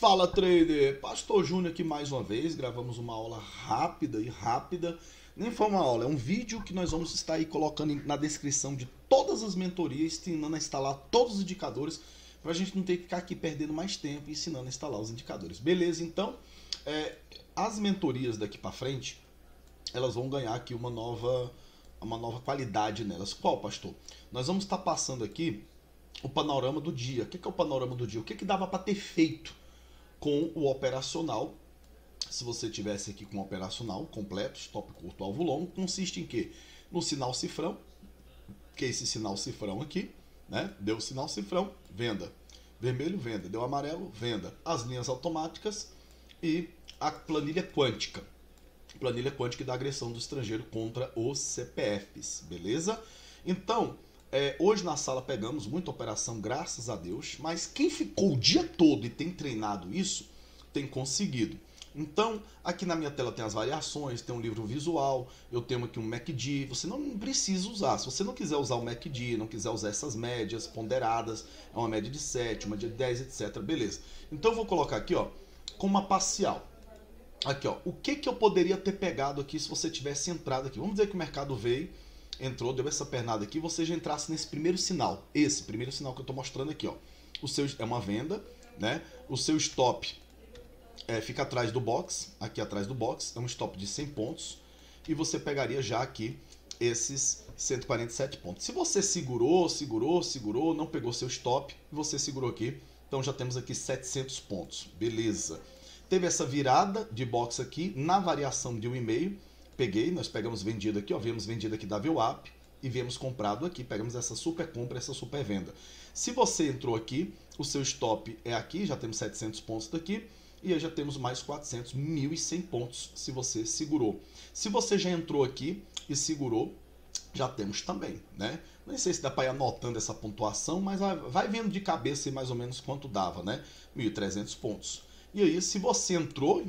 Fala, trader! Pastor Júnior aqui mais uma vez. Gravamos uma aula rápida. Nem foi uma aula, é um vídeo que nós vamos estar aí colocando na descrição de todas as mentorias, ensinando a instalar todos os indicadores, para a gente não ter que ficar aqui perdendo mais tempo ensinando a instalar os indicadores. Beleza? Então, as mentorias daqui para frente, elas vão ganhar aqui uma nova qualidade nelas. Qual, pastor? Nós vamos estar passando aqui o panorama do dia. O que é o panorama do dia? O que dava para ter feito com o operacional? Se você tivesse aqui com o operacional completo, stop curto, alvo longo, consiste em quê? No sinal cifrão, que é esse sinal cifrão aqui, né? Deu o sinal cifrão, venda. Vermelho, venda. Deu amarelo, venda. As linhas automáticas e a planilha quântica. Planilha quântica da agressão do estrangeiro contra os CPFs, beleza? Então, hoje na sala pegamos muita operação, graças a Deus, mas quem ficou o dia todo e tem treinado isso, tem conseguido. Então, aqui na minha tela tem as variações, tem um livro visual, eu tenho aqui um MACD, você não precisa usar. Se você não quiser usar o MACD, não quiser usar essas médias ponderadas, é uma média de 7, uma de 10, etc, beleza. Então eu vou colocar aqui, ó, com uma parcial. Aqui, ó, o que eu poderia ter pegado aqui se você tivesse entrado aqui? Vamos dizer que o mercado veio, entrou, deu essa pernada aqui, você já entrasse nesse primeiro sinal. Esse primeiro sinal que eu estou mostrando aqui, ó. O seu é uma venda, né? O seu stop fica atrás do box, aqui atrás do box, é um stop de 100 pontos. E você pegaria já aqui esses 147 pontos. Se você segurou, não pegou seu stop, você segurou aqui, então já temos aqui 700 pontos. Beleza. Teve essa virada de box aqui, na variação de 1,5, peguei, nós pegamos vendido aqui, ó, vemos vendido aqui da VWAP e vemos comprado aqui, pegamos essa super compra, essa super venda. Se você entrou aqui, o seu stop é aqui, já temos 700 pontos daqui, e aí já temos mais 400, 1.100 pontos se você segurou. Se você já entrou aqui e segurou, já temos também, né? Nem sei se dá para ir anotando essa pontuação, mas vai vendo de cabeça mais ou menos quanto dava, né? 1.300 pontos. E aí, se você entrou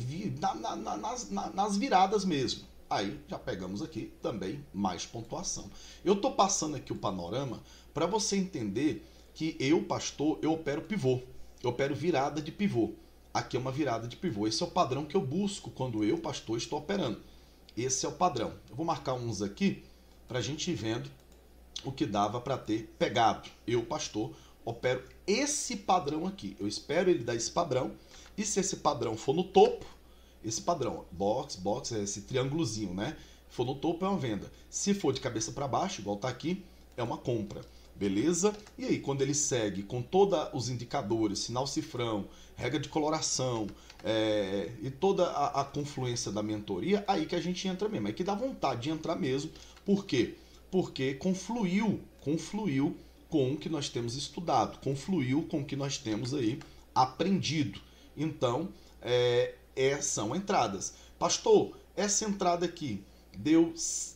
nas viradas mesmo, aí já pegamos aqui também mais pontuação. Eu estou passando aqui o panorama para você entender que eu, pastor, eu opero pivô. Eu opero virada de pivô. Aqui é uma virada de pivô. Esse é o padrão que eu busco quando eu, pastor, estou operando. Esse é o padrão. Eu vou marcar uns aqui para a gente ir vendo o que dava para ter pegado. Eu, pastor, opero esse padrão aqui. Eu espero ele dar esse padrão. E se esse padrão for no topo, esse padrão, box, esse triângulozinho, né? For no topo é uma venda. Se for de cabeça para baixo, igual tá aqui, é uma compra. Beleza? E aí, quando ele segue com todos os indicadores, sinal cifrão, regra de coloração e toda a confluência da mentoria, aí que a gente entra mesmo. Aí que dá vontade de entrar mesmo. Por quê? Porque confluiu com o que nós temos estudado, confluiu com o que nós temos aí aprendido. Então, são entradas. Pastor, essa entrada aqui deu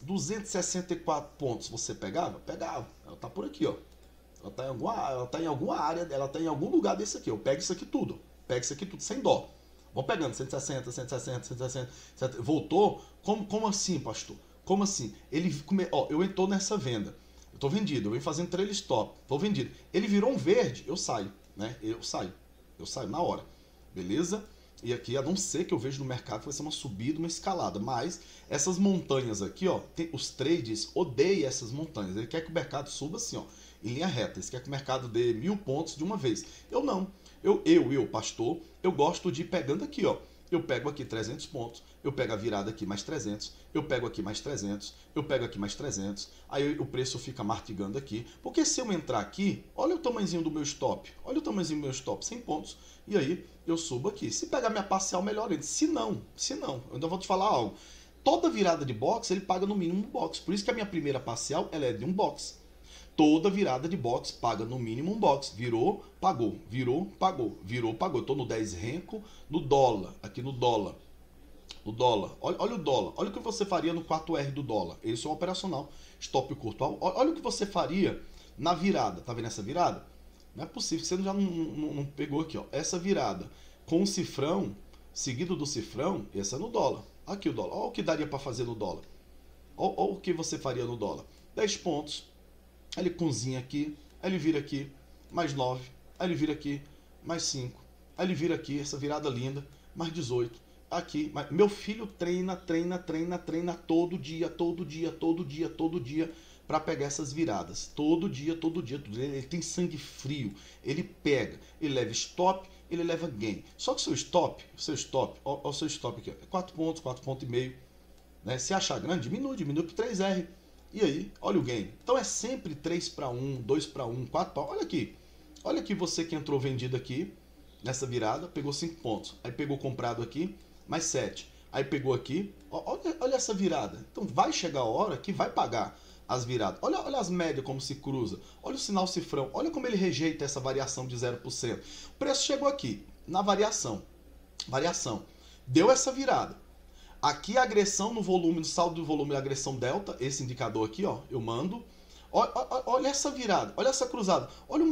264 pontos. Você pegava? Pegava. Ela tá por aqui, ó. Ela tá em alguma área, ela tá em algum lugar desse aqui. Eu pego isso aqui tudo. Pego isso aqui tudo sem dó. Vou pegando 160, 160, 160, 160. Voltou? Como assim, pastor? Como assim? Eu entrou nessa venda. Eu tô vendido. Eu venho fazendo trailer stop. Tô vendido. Ele virou um verde, eu saio, né? Eu saio na hora. Beleza? E aqui, a não ser que eu vejo no mercado que vai ser uma subida, uma escalada. Mas essas montanhas aqui, ó, os traders odeiam essas montanhas. Ele quer que o mercado suba assim, ó, em linha reta. Eles querem que o mercado dê 1.000 pontos de uma vez. Eu não. Eu, pastor, eu gosto de ir pegando aqui, ó. Eu pego aqui 300 pontos, eu pego a virada aqui mais 300, eu pego aqui mais 300, eu pego aqui mais 300, aí o preço fica martigando aqui, porque se eu entrar aqui, olha o tamanhozinho do meu stop, 100 pontos, e aí eu subo aqui. Se pegar minha parcial, melhor ainda. Se não, eu ainda vou te falar algo. Toda virada de box, ele paga no mínimo um box, por isso que a minha primeira parcial, ela é de um box. Toda virada de box paga no mínimo um box. Virou, pagou. Virou, pagou. Virou, pagou. Eu tô no 10 renco, no dólar. Aqui no dólar. No dólar. Olha o dólar. Olha o que você faria no 4R do dólar. Esse é um operacional. Stop curto. Olha o que você faria na virada. Tá vendo essa virada? Não é possível. Você já não pegou aqui, ó. Essa virada com o cifrão, seguido do cifrão, essa é no dólar. Aqui o dólar. Olha o que daria para fazer no dólar. Olha o que você faria no dólar. 10 pontos. Aí ele cozinha aqui, aí ele vira aqui, mais 9, aí ele vira aqui, mais 5, Aí ele vira aqui, essa virada linda, mais 18. Aqui, meu filho treina todo dia para pegar essas viradas. Todo dia. Ele tem sangue frio, ele pega, ele leva stop, ele leva gain. Só que o seu stop, ó, o seu stop aqui, é 4 pontos, 4 pontos e meio. Né? Se achar grande, diminui para 3R. E aí, olha o gain. Então é sempre 3 para 1, 2 para 1, 4 para 1. Olha aqui você que entrou vendido aqui, nessa virada, pegou 5 pontos. Aí pegou comprado aqui, mais 7. Aí pegou aqui, olha essa virada. Então vai chegar a hora que vai pagar as viradas. Olha as médias como se cruza. Olha o sinal cifrão. Olha como ele rejeita essa variação de 0%. O preço chegou aqui, na variação. Deu essa virada. Aqui a agressão no volume, no saldo do volume, a agressão delta, esse indicador aqui, ó, eu mando. Olha essa virada, olha essa cruzada. Olha o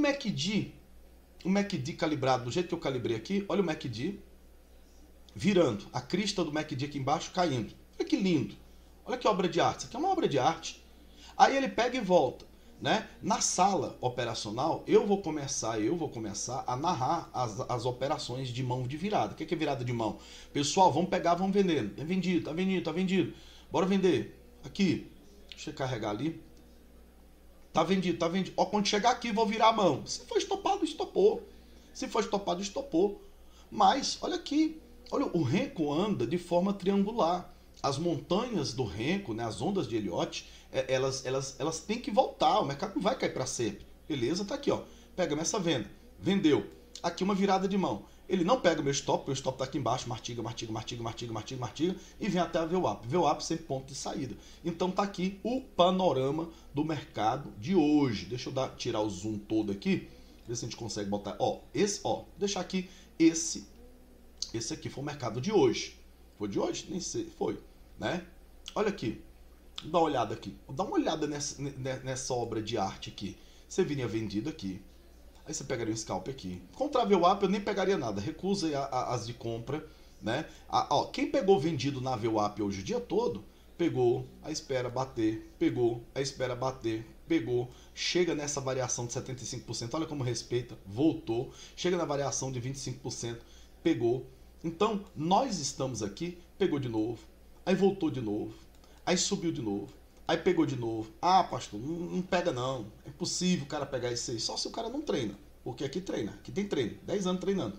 MACD calibrado, do jeito que eu calibrei aqui. Olha o MACD virando. A crista do MACD aqui embaixo caindo. Olha que lindo. Olha que obra de arte. Isso aqui é uma obra de arte. Aí ele pega e volta. Né? Na sala operacional, eu vou começar a narrar as operações de mão de virada. O que é virada de mão? Pessoal, vamos pegar, vamos vender. Tá vendido. Bora vender. Aqui. Deixa eu carregar ali. Tá vendido. Ó, quando chegar aqui, vou virar a mão. Se for estopado, estopou. Mas, olha aqui. Olha, o Renko anda de forma triangular. As montanhas do Renko, né, as ondas de Elliott, elas têm que voltar. O mercado não vai cair para sempre. Beleza? Tá aqui, ó. Pega essa venda. Vendeu. Aqui uma virada de mão. Ele não pega o meu stop, porque o stop tá aqui embaixo, martiga, e vem até a VWAP. VWAP sempre ponto de saída. Então tá aqui o panorama do mercado de hoje. Deixa eu tirar o zoom todo aqui, ver se a gente consegue botar. Deixar aqui esse aqui foi o mercado de hoje. Foi de hoje? Nem sei. Foi, né? Olha aqui. Dá uma olhada aqui. Dá uma olhada nessa obra de arte aqui. Você viria vendido aqui. Aí você pegaria um scalp aqui. Contra a VWAP eu nem pegaria nada. Recusa as de compra, né? Quem pegou vendido na VWAP hoje o dia todo, pegou, a espera bater, pegou, chega nessa variação de 75%, olha como respeita, voltou, chega na variação de 25%, pegou. Então, nós estamos aqui, pegou de novo, aí voltou de novo, aí subiu de novo, aí pegou de novo. Ah, pastor, não pega não, é impossível o cara pegar isso aí, só se o cara não treina, porque aqui treina, aqui tem treino, 10 anos treinando,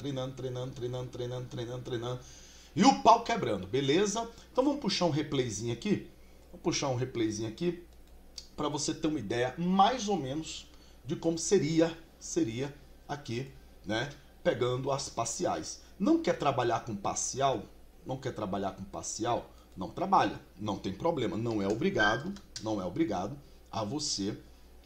e o pau quebrando, beleza? Então vamos puxar um replayzinho aqui, para você ter uma ideia mais ou menos de como seria aqui, né, pegando as parciais. Não quer trabalhar com parcial? Não trabalha, não tem problema, não é obrigado a você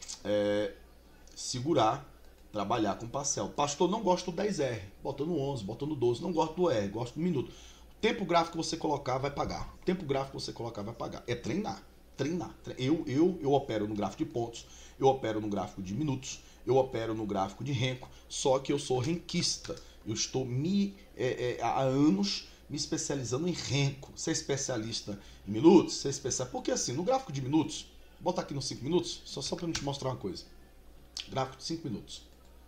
segurar, trabalhar com parcial. Pastor, não gosto do 10R, bota no 11, bota no 12, não gosto do R, gosto do minuto. O tempo gráfico que você colocar vai pagar, é treinar. Eu opero no gráfico de pontos, eu opero no gráfico de minutos, eu opero no gráfico de Renko, só que eu sou renquista. Eu estou há anos me especializando em Renko. Você é especialista em minutos? Você é especialista... Porque assim, no gráfico de minutos, bota aqui nos 5 minutos, só para eu te mostrar uma coisa. Gráfico de 5 minutos.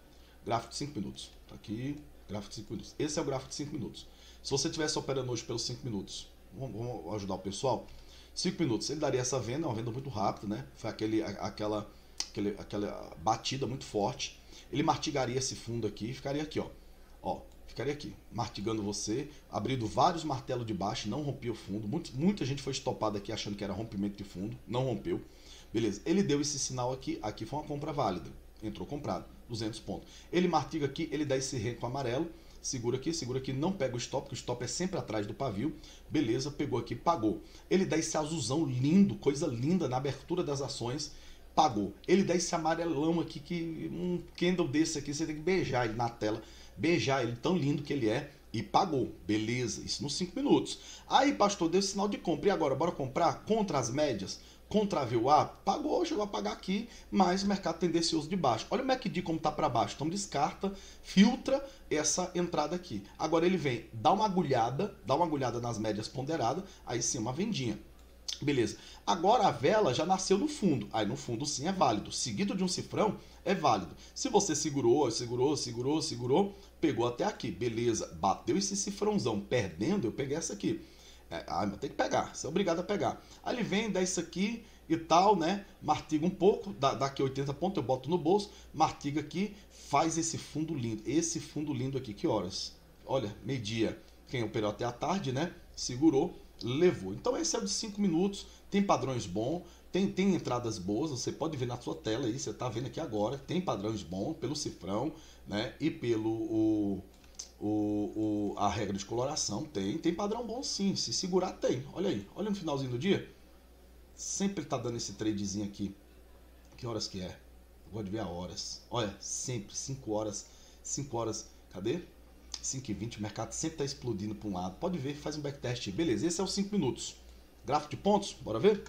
Tá aqui, gráfico de 5 minutos. Esse é o gráfico de 5 minutos. Se você estivesse operando hoje pelos 5 minutos, vamos ajudar o pessoal. 5 minutos, ele daria essa venda, uma venda muito rápida, né? Foi aquela batida muito forte. Ele martigaria esse fundo aqui e ficaria aqui, ó. Ficaria aqui, martigando você, abrindo vários martelos de baixo, não rompia o fundo. Muita gente foi estopada aqui achando que era rompimento de fundo, não rompeu. Beleza, ele deu esse sinal aqui foi uma compra válida, entrou comprado, 200 pontos. Ele martiga aqui, ele dá esse Renko amarelo, segura aqui, não pega o stop, porque o stop é sempre atrás do pavio. Beleza, pegou aqui, pagou. Ele dá esse azulzão lindo, coisa linda na abertura das ações, pagou. Ele dá esse amarelão aqui, que um candle desse aqui, você tem que beijar ele na tela, beijar ele, tão lindo que ele é, e pagou. Beleza, isso nos 5 minutos. Aí, pastor, deu sinal de compra. E agora, bora comprar contra as médias? Contra a VWAP? Pagou, chegou a pagar aqui, mas o mercado tendencioso de baixo. Olha o MACD como está para baixo. Então descarta, filtra essa entrada aqui. Agora ele vem, dá uma agulhada nas médias ponderadas, aí sim uma vendinha. Beleza. Agora a vela já nasceu no fundo. Aí no fundo sim é válido. Seguido de um cifrão é válido. Se você segurou, pegou até aqui. Beleza. Bateu esse cifrãozão perdendo, eu peguei essa aqui. Mas tem que pegar. Você é obrigado a pegar. Aí ele vem, dá isso aqui e tal, né? Martiga um pouco. Dá aqui 80 pontos, eu boto no bolso. Martiga aqui. Faz esse fundo lindo. Esse fundo lindo aqui. Que horas? Olha, meio-dia. Quem operou até a tarde, né? Segurou. Levou. Então esse é o de 5 minutos, tem padrões bons, tem entradas boas, você pode ver na sua tela aí, você está vendo aqui agora, tem padrões bons pelo cifrão, né, e pelo a regra de coloração, tem padrão bom sim, se segurar tem, olha aí, olha no finalzinho do dia, sempre está dando esse tradezinho aqui, que horas que é? Eu gosto de ver a horas, olha, sempre, 5 horas, cadê? 5h20, o mercado sempre está explodindo para um lado. Pode ver, faz um backtest. Beleza, esse é os 5 minutos. Gráfico de pontos, bora ver?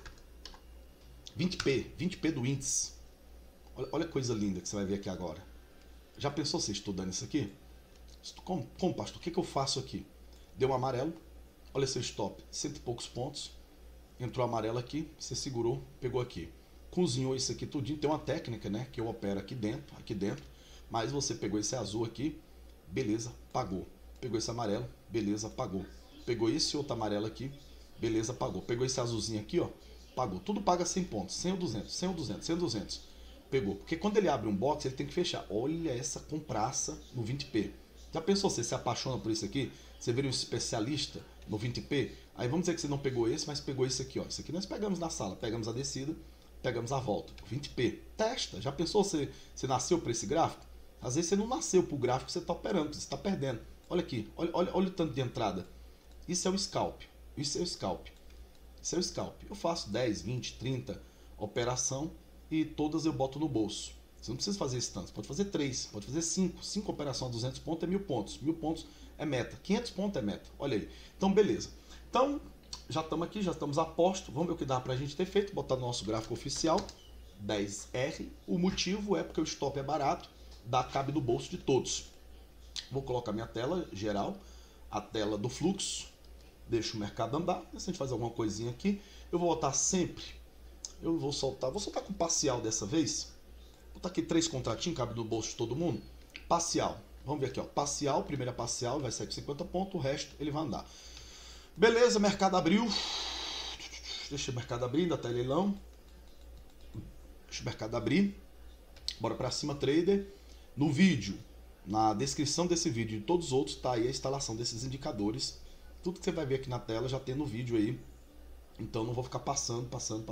20p do índice. Olha a coisa linda que você vai ver aqui agora. Já pensou você estudando isso aqui? Como pastor, o que eu faço aqui? Deu um amarelo, olha seu stop, 100 e poucos pontos. Entrou amarelo aqui, você segurou, pegou aqui. Cozinhou isso aqui tudinho. Tem uma técnica, né, que eu opero aqui dentro. Mas você pegou esse azul aqui, beleza, pagou. Pegou esse amarelo, beleza, pagou. Pegou esse outro amarelo aqui, beleza, pagou. Pegou esse azulzinho aqui, ó, pagou. Tudo paga 100 pontos, 100 ou 200, 100 ou 200, 100 ou 200. Pegou. Porque quando ele abre um box, ele tem que fechar. Olha essa compraça no 20p. Já pensou, você se apaixona por isso aqui? Você vira um especialista no 20p? Aí vamos dizer que você não pegou esse, mas pegou esse aqui, ó. Esse aqui nós pegamos na sala, pegamos a descida, pegamos a volta. 20p. Testa. Já pensou, você nasceu para esse gráfico? Às vezes você não nasceu para o gráfico que você está operando, você está perdendo. Olha aqui, olha o tanto de entrada. Isso é o scalp. Isso é o scalp. Isso é o scalp. Eu faço 10, 20, 30 operação e todas eu boto no bolso. Você não precisa fazer esse tanto. Você pode fazer 3, pode fazer 5. 5 operações a 200 pontos é 1000 pontos. 1000 pontos é meta. 500 pontos é meta. Olha aí. Então, beleza. Então, já estamos aqui, já estamos a posto. Vamos ver o que dá para a gente ter feito. Botar no nosso gráfico oficial. 10R. O motivo é porque o stop é barato. Cabe no bolso de todos. Vou colocar minha tela geral, a tela do fluxo, deixo o mercado andar. Se a gente fazer alguma coisinha aqui, eu vou botar sempre, eu vou soltar com parcial dessa vez. Vou botar aqui 3 contratinhos, cabe no bolso de todo mundo. Parcial, vamos ver aqui, ó, parcial, primeira parcial, vai sair com 50 pontos, o resto ele vai andar. Beleza, mercado abriu. Deixa o mercado abrir, ainda tá leilão. Deixa o mercado abrir. Bora pra cima, trader. No vídeo, na descrição desse vídeo e de todos os outros, tá aí a instalação desses indicadores. Tudo que você vai ver aqui na tela já tem no vídeo aí. Então não vou ficar passando,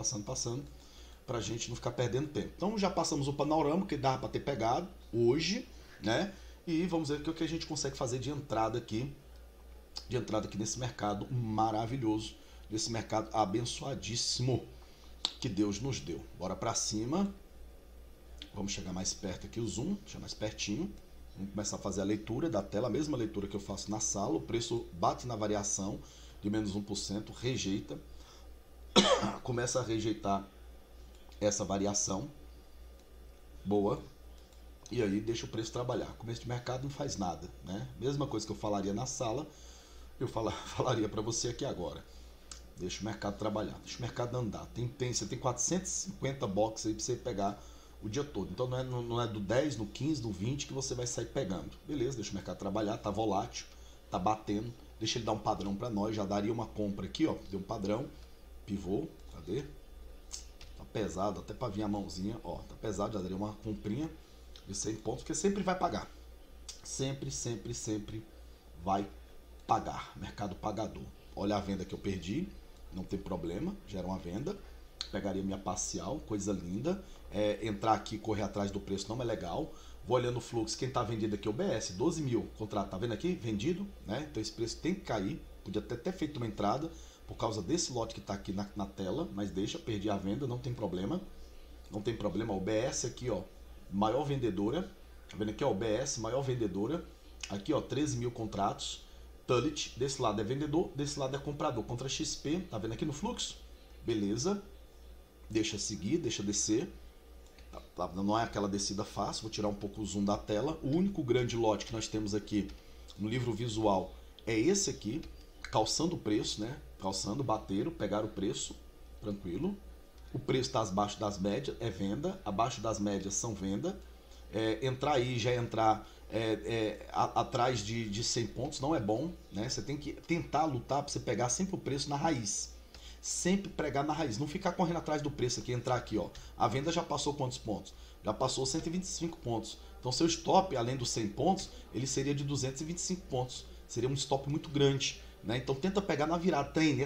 pra gente não ficar perdendo tempo. Então já passamos o panorama que dá para ter pegado hoje, né? E vamos ver o que a gente consegue fazer de entrada aqui nesse mercado maravilhoso, nesse mercado abençoadíssimo que Deus nos deu. Bora pra cima. Vamos chegar mais perto aqui, o zoom, deixar mais pertinho. Vamos começar a fazer a leitura da tela, a mesma leitura que eu faço na sala. O preço bate na variação de menos 1%, rejeita. Começa a rejeitar essa variação. Boa. E aí deixa o preço trabalhar. Começo de mercado não faz nada, né? Mesma coisa que eu falaria na sala, eu falaria para você aqui agora. Deixa o mercado trabalhar, deixa o mercado andar. Você tem 450 boxes aí para você pegar o dia todo. Então não é do 10, no 15, no 20 que você vai sair pegando. Beleza, deixa o mercado trabalhar, tá volátil, tá batendo. Deixa ele dar um padrão para nós, já daria uma compra aqui, ó. Deu um padrão, pivô, cadê? Tá pesado, até para vir a mãozinha, ó. Tá pesado, já daria uma comprinha de 100 pontos, porque sempre vai pagar. Sempre vai pagar. Mercado pagador. Olha a venda que eu perdi, não tem problema, gera uma venda. Pegaria minha parcial, coisa linda. Entrar aqui e correr atrás do preço não é legal. Vou olhando o fluxo, quem está vendido aqui é o BS, 12 mil contrato, tá vendo aqui? Vendido, né? Então esse preço tem que cair. Podia até ter feito uma entrada por causa desse lote que está aqui na tela, mas deixa, perdi a venda, não tem problema. Não tem problema, o BS aqui, ó, maior vendedora. Tá vendo aqui, ó, o BS, maior vendedora. Aqui, ó, 13 mil contratos. Tullet, desse lado é vendedor, desse lado é comprador. Contra XP, tá vendo aqui no fluxo? Beleza. Deixa seguir, deixa descer. Não é aquela descida fácil, vou tirar um pouco o zoom da tela. O único grande lote que nós temos aqui no livro visual é esse aqui, calçando o preço, né? Calçando, bateram, pegaram o preço. tranquilo. O preço está abaixo das médias, é venda. Abaixo das médias são venda. Entrar aí, já entrar atrás de 100 pontos não é bom, né? Você tem que tentar lutar para você pegar sempre o preço na raiz. Sempre pregar na raiz. Não ficar correndo atrás do preço aqui, entrar aqui, ó. A venda já passou quantos pontos? Já passou 125 pontos. Então seu stop, além dos 100 pontos, ele seria de 225 pontos. Seria um stop muito grande, né? Então tenta pegar na virada. Treine,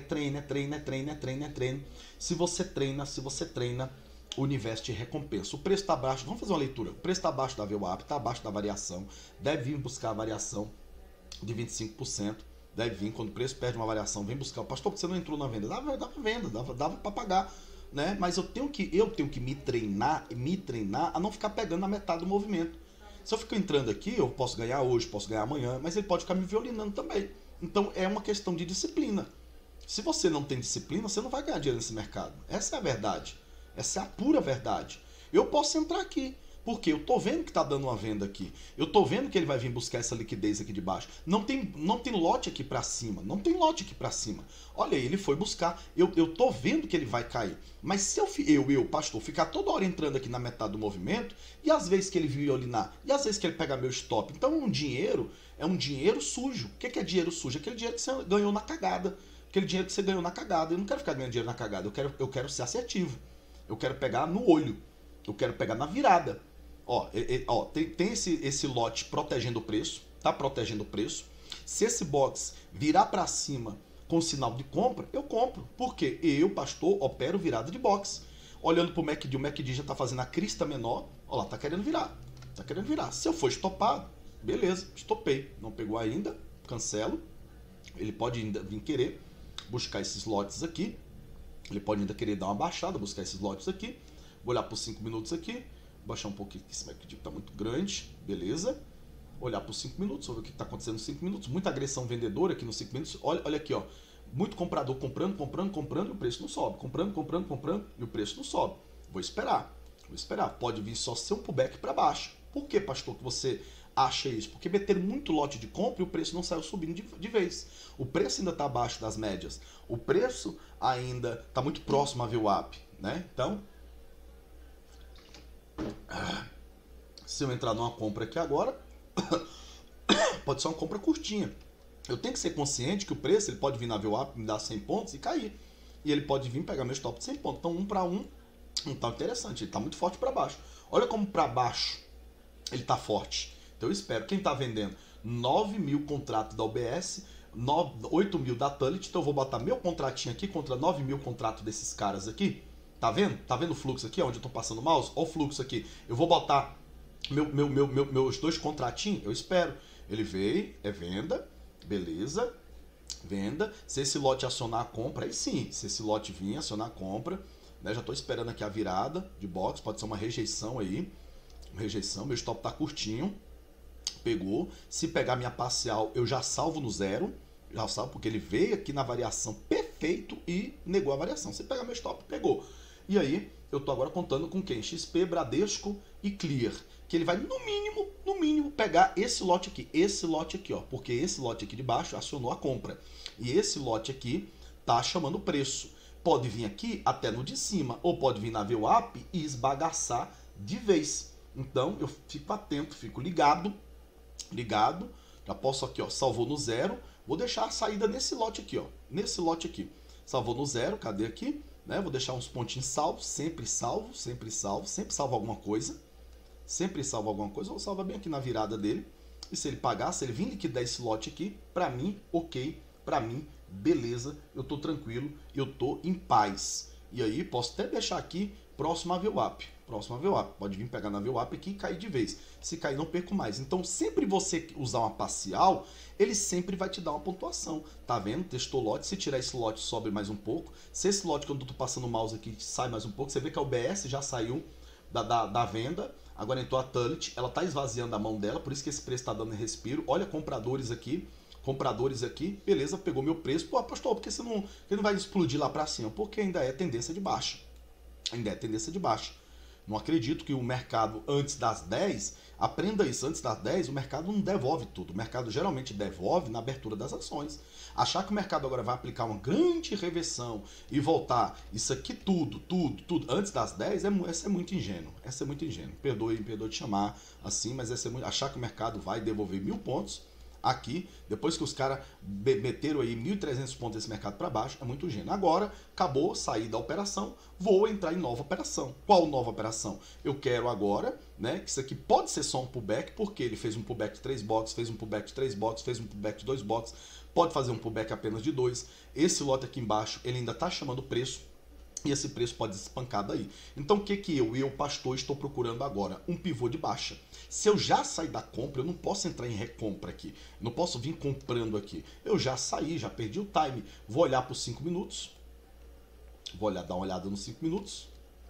treine. Se você treina, o universo te recompensa. O preço está abaixo, vamos fazer uma leitura. O preço está abaixo da VWAP, está abaixo da variação. Deve vir buscar a variação de 25%. Deve vir, quando o preço perde uma variação, vem buscar. Pastor, porque você não entrou na venda? Dava venda, dava para pagar, né? Mas eu tenho que me treinar a não ficar pegando na metade do movimento. Se eu ficar entrando aqui, eu posso ganhar hoje, posso ganhar amanhã, mas ele pode ficar me violinando também. Então é uma questão de disciplina. Se você não tem disciplina, você não vai ganhar dinheiro nesse mercado. Essa é a verdade. Essa é a pura verdade. Eu posso entrar aqui, porque eu tô vendo que tá dando uma venda aqui. Eu tô vendo que ele vai vir buscar essa liquidez aqui de baixo. Não tem lote aqui para cima. Não tem lote aqui para cima. Olha aí, ele foi buscar. Eu tô vendo que ele vai cair. Mas se eu, pastor, ficar toda hora entrando aqui na metade do movimento, e às vezes que ele violinar, e às vezes que ele pegar meu stop, então é um dinheiro sujo. O que é dinheiro sujo? Aquele dinheiro que você ganhou na cagada. Aquele dinheiro que você ganhou na cagada. Eu não quero ficar ganhando dinheiro na cagada. Eu quero ser assertivo. Eu quero pegar no olho. Eu quero pegar na virada. Tem esse lote protegendo o preço. Tá protegendo o preço. Se esse box virar para cima com sinal de compra, eu compro. Porque eu, pastor, opero virada de box. Olhando pro MACD, o MACD já tá fazendo a crista menor. Olha lá, tá querendo virar. Tá querendo virar. Se eu for estopado, beleza, estopei. Não pegou ainda, cancelo. Ele pode ainda vir querer buscar esses lotes aqui. Ele pode ainda querer dar uma baixada, buscar esses lotes aqui. Vou olhar por 5 minutos aqui. Baixar um pouquinho, esse MACD está muito grande. Beleza. Olhar por 5 minutos, ver o que está acontecendo nos 5 minutos. Muita agressão vendedora aqui nos 5 minutos. Olha aqui, ó. Muito comprador comprando e o preço não sobe. Comprando e o preço não sobe. Vou esperar. Pode vir só ser um pullback para baixo. Por que, pastor, que você acha isso? Porque meter muito lote de compra e o preço não saiu subindo de vez. O preço ainda está abaixo das médias. O preço ainda está muito próximo a VWAP, né? Então, se eu entrar numa compra aqui agora, pode ser uma compra curtinha. Eu tenho que ser consciente que o preço ele pode vir na VWAP, me dar 100 pontos e cair. E ele pode vir pegar meu stop de 100 pontos. Então, 1 para 1 não está interessante. Ele está muito forte para baixo. Olha como para baixo ele está forte. Então, eu espero. Quem está vendendo 9 mil contratos da UBS, 8 mil da Tullett. Então, eu vou botar meu contratinho aqui contra 9 mil contratos desses caras aqui. Tá vendo? Tá vendo o fluxo aqui, onde eu tô passando o mouse? Olha o fluxo aqui. Eu vou botar meus dois contratinhos, eu espero. Ele veio, é venda, beleza, venda. Se esse lote acionar a compra, aí sim. Se esse lote vir acionar a compra, né? Já tô esperando aqui a virada de box, pode ser uma rejeição aí. Uma rejeição, meu stop tá curtinho. Pegou. Se pegar minha parcial, eu já salvo no zero. Já salvo, porque ele veio aqui na variação perfeito e negou a variação. Se pegar meu stop, pegou. E aí, eu tô agora contando com quem? XP, Bradesco e Clear. Que ele vai, no mínimo, pegar esse lote aqui, ó. Porque esse lote aqui de baixo acionou a compra. E esse lote aqui tá chamando o preço. Pode vir aqui até no de cima, ou pode vir na VWAP e esbagaçar de vez. Então, eu fico atento, fico ligado. Já posso aqui, ó, salvou no zero. Vou deixar a saída nesse lote aqui, ó. Nesse lote aqui. Salvou no zero, cadê aqui? Né? Vou deixar uns pontinhos salvos, sempre salvo alguma coisa. Vou salvar bem aqui na virada dele. E se ele pagar, se ele vir liquidar esse lote aqui, pra mim, ok. Pra mim, beleza. Eu tô tranquilo, eu tô em paz. E aí, posso até deixar aqui próximo a VWAP. Pode vir pegar na VWAP aqui e cair de vez. Se cair, não perco mais. Então, sempre você usar uma parcial, ele sempre vai te dar uma pontuação. Tá vendo? Testou lote. Se tirar esse lote, sobe mais um pouco. Se esse lote, quando eu tô passando o mouse aqui, sai mais um pouco, você vê que a UBS já saiu da venda. Agora entrou a Tullett. Ela tá esvaziando a mão dela, por isso que esse preço tá dando respiro. Olha, compradores aqui, beleza, pegou meu preço. Pô, pastor, por que você não vai explodir lá pra cima? Porque ainda é tendência de baixa. Não acredito que o mercado antes das 10, aprenda isso, antes das 10 o mercado não devolve tudo. O mercado geralmente devolve na abertura das ações. Achar que o mercado agora vai aplicar uma grande reversão e voltar isso aqui tudo, antes das 10, essa é muito ingênuo. Essa é muito ingênuo. Perdoe de chamar assim, mas essa é muito, achar que o mercado vai devolver 1000 pontos aqui, depois que os caras meteram aí 1.300 pontos desse mercado para baixo, é muito ingênuo. Agora, acabou, saí da operação, vou entrar em nova operação. Qual nova operação? Eu quero agora, né, que isso aqui pode ser só um pullback, porque ele fez um pullback de 3 bots, fez um pullback de 3 bots, fez um pullback de 2 bots, pode fazer um pullback apenas de 2. Esse lote aqui embaixo, ele ainda está chamando preço, e esse preço pode despancar daí. Então o que eu, pastor, estou procurando agora? Um pivô de baixa. Se eu já sair da compra, eu não posso entrar em recompra aqui. Não posso vir comprando aqui. Eu já saí, já perdi o time. Vou olhar para os 5 minutos. Vou olhar, dar uma olhada nos 5 minutos.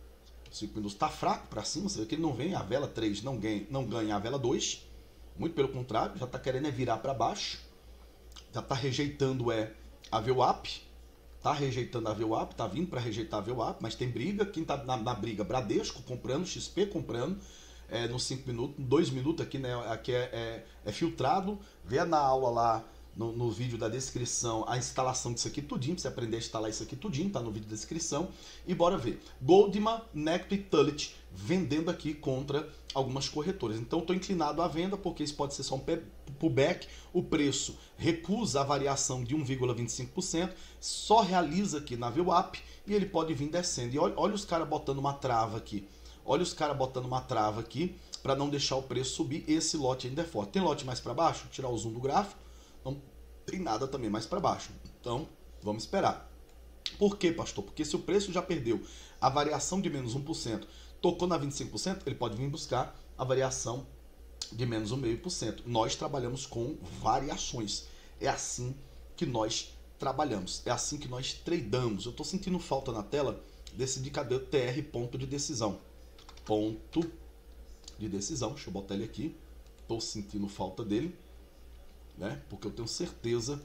5 minutos está fraco para cima. Você vê que ele não vem. A vela 3 não ganha a vela 2. Muito pelo contrário, já está querendo virar para baixo. Já está rejeitando a VWAP. Tá rejeitando a VWAP, tá vindo para rejeitar a VWAP, mas tem briga. Quem tá na briga? Bradesco comprando, XP comprando, nos 5 minutos, 2 minutos aqui, né? Aqui é filtrado. Vê na aula lá, no vídeo da descrição, a instalação disso aqui tudinho, pra você aprender a instalar isso aqui tudinho, tá no vídeo da descrição. E bora ver. Goldman, Necto e Tullet vendendo aqui contra algumas corretoras. Então eu tô inclinado à venda, porque isso pode ser só um pullback. O preço recusa a variação de 1,25%, só realiza aqui na VWAP e ele pode vir descendo. E olha os caras botando uma trava aqui. Olha os caras botando uma trava aqui para não deixar o preço subir. Esse lote ainda é forte. Tem lote mais para baixo? Tirar o zoom do gráfico. Não tem nada também mais para baixo. Então, vamos esperar. Por quê, pastor? Porque se o preço já perdeu a variação de menos 1%, tocou na 25%, ele pode vir buscar a variação de menos 0,5%. Nós trabalhamos com variações. É assim que nós trabalhamos. É assim que nós tradamos. Eu estou sentindo falta na tela desse indicador TR ponto de decisão. Ponto de decisão. Deixa eu botar ele aqui. Estou sentindo falta dele, né? Porque eu tenho certeza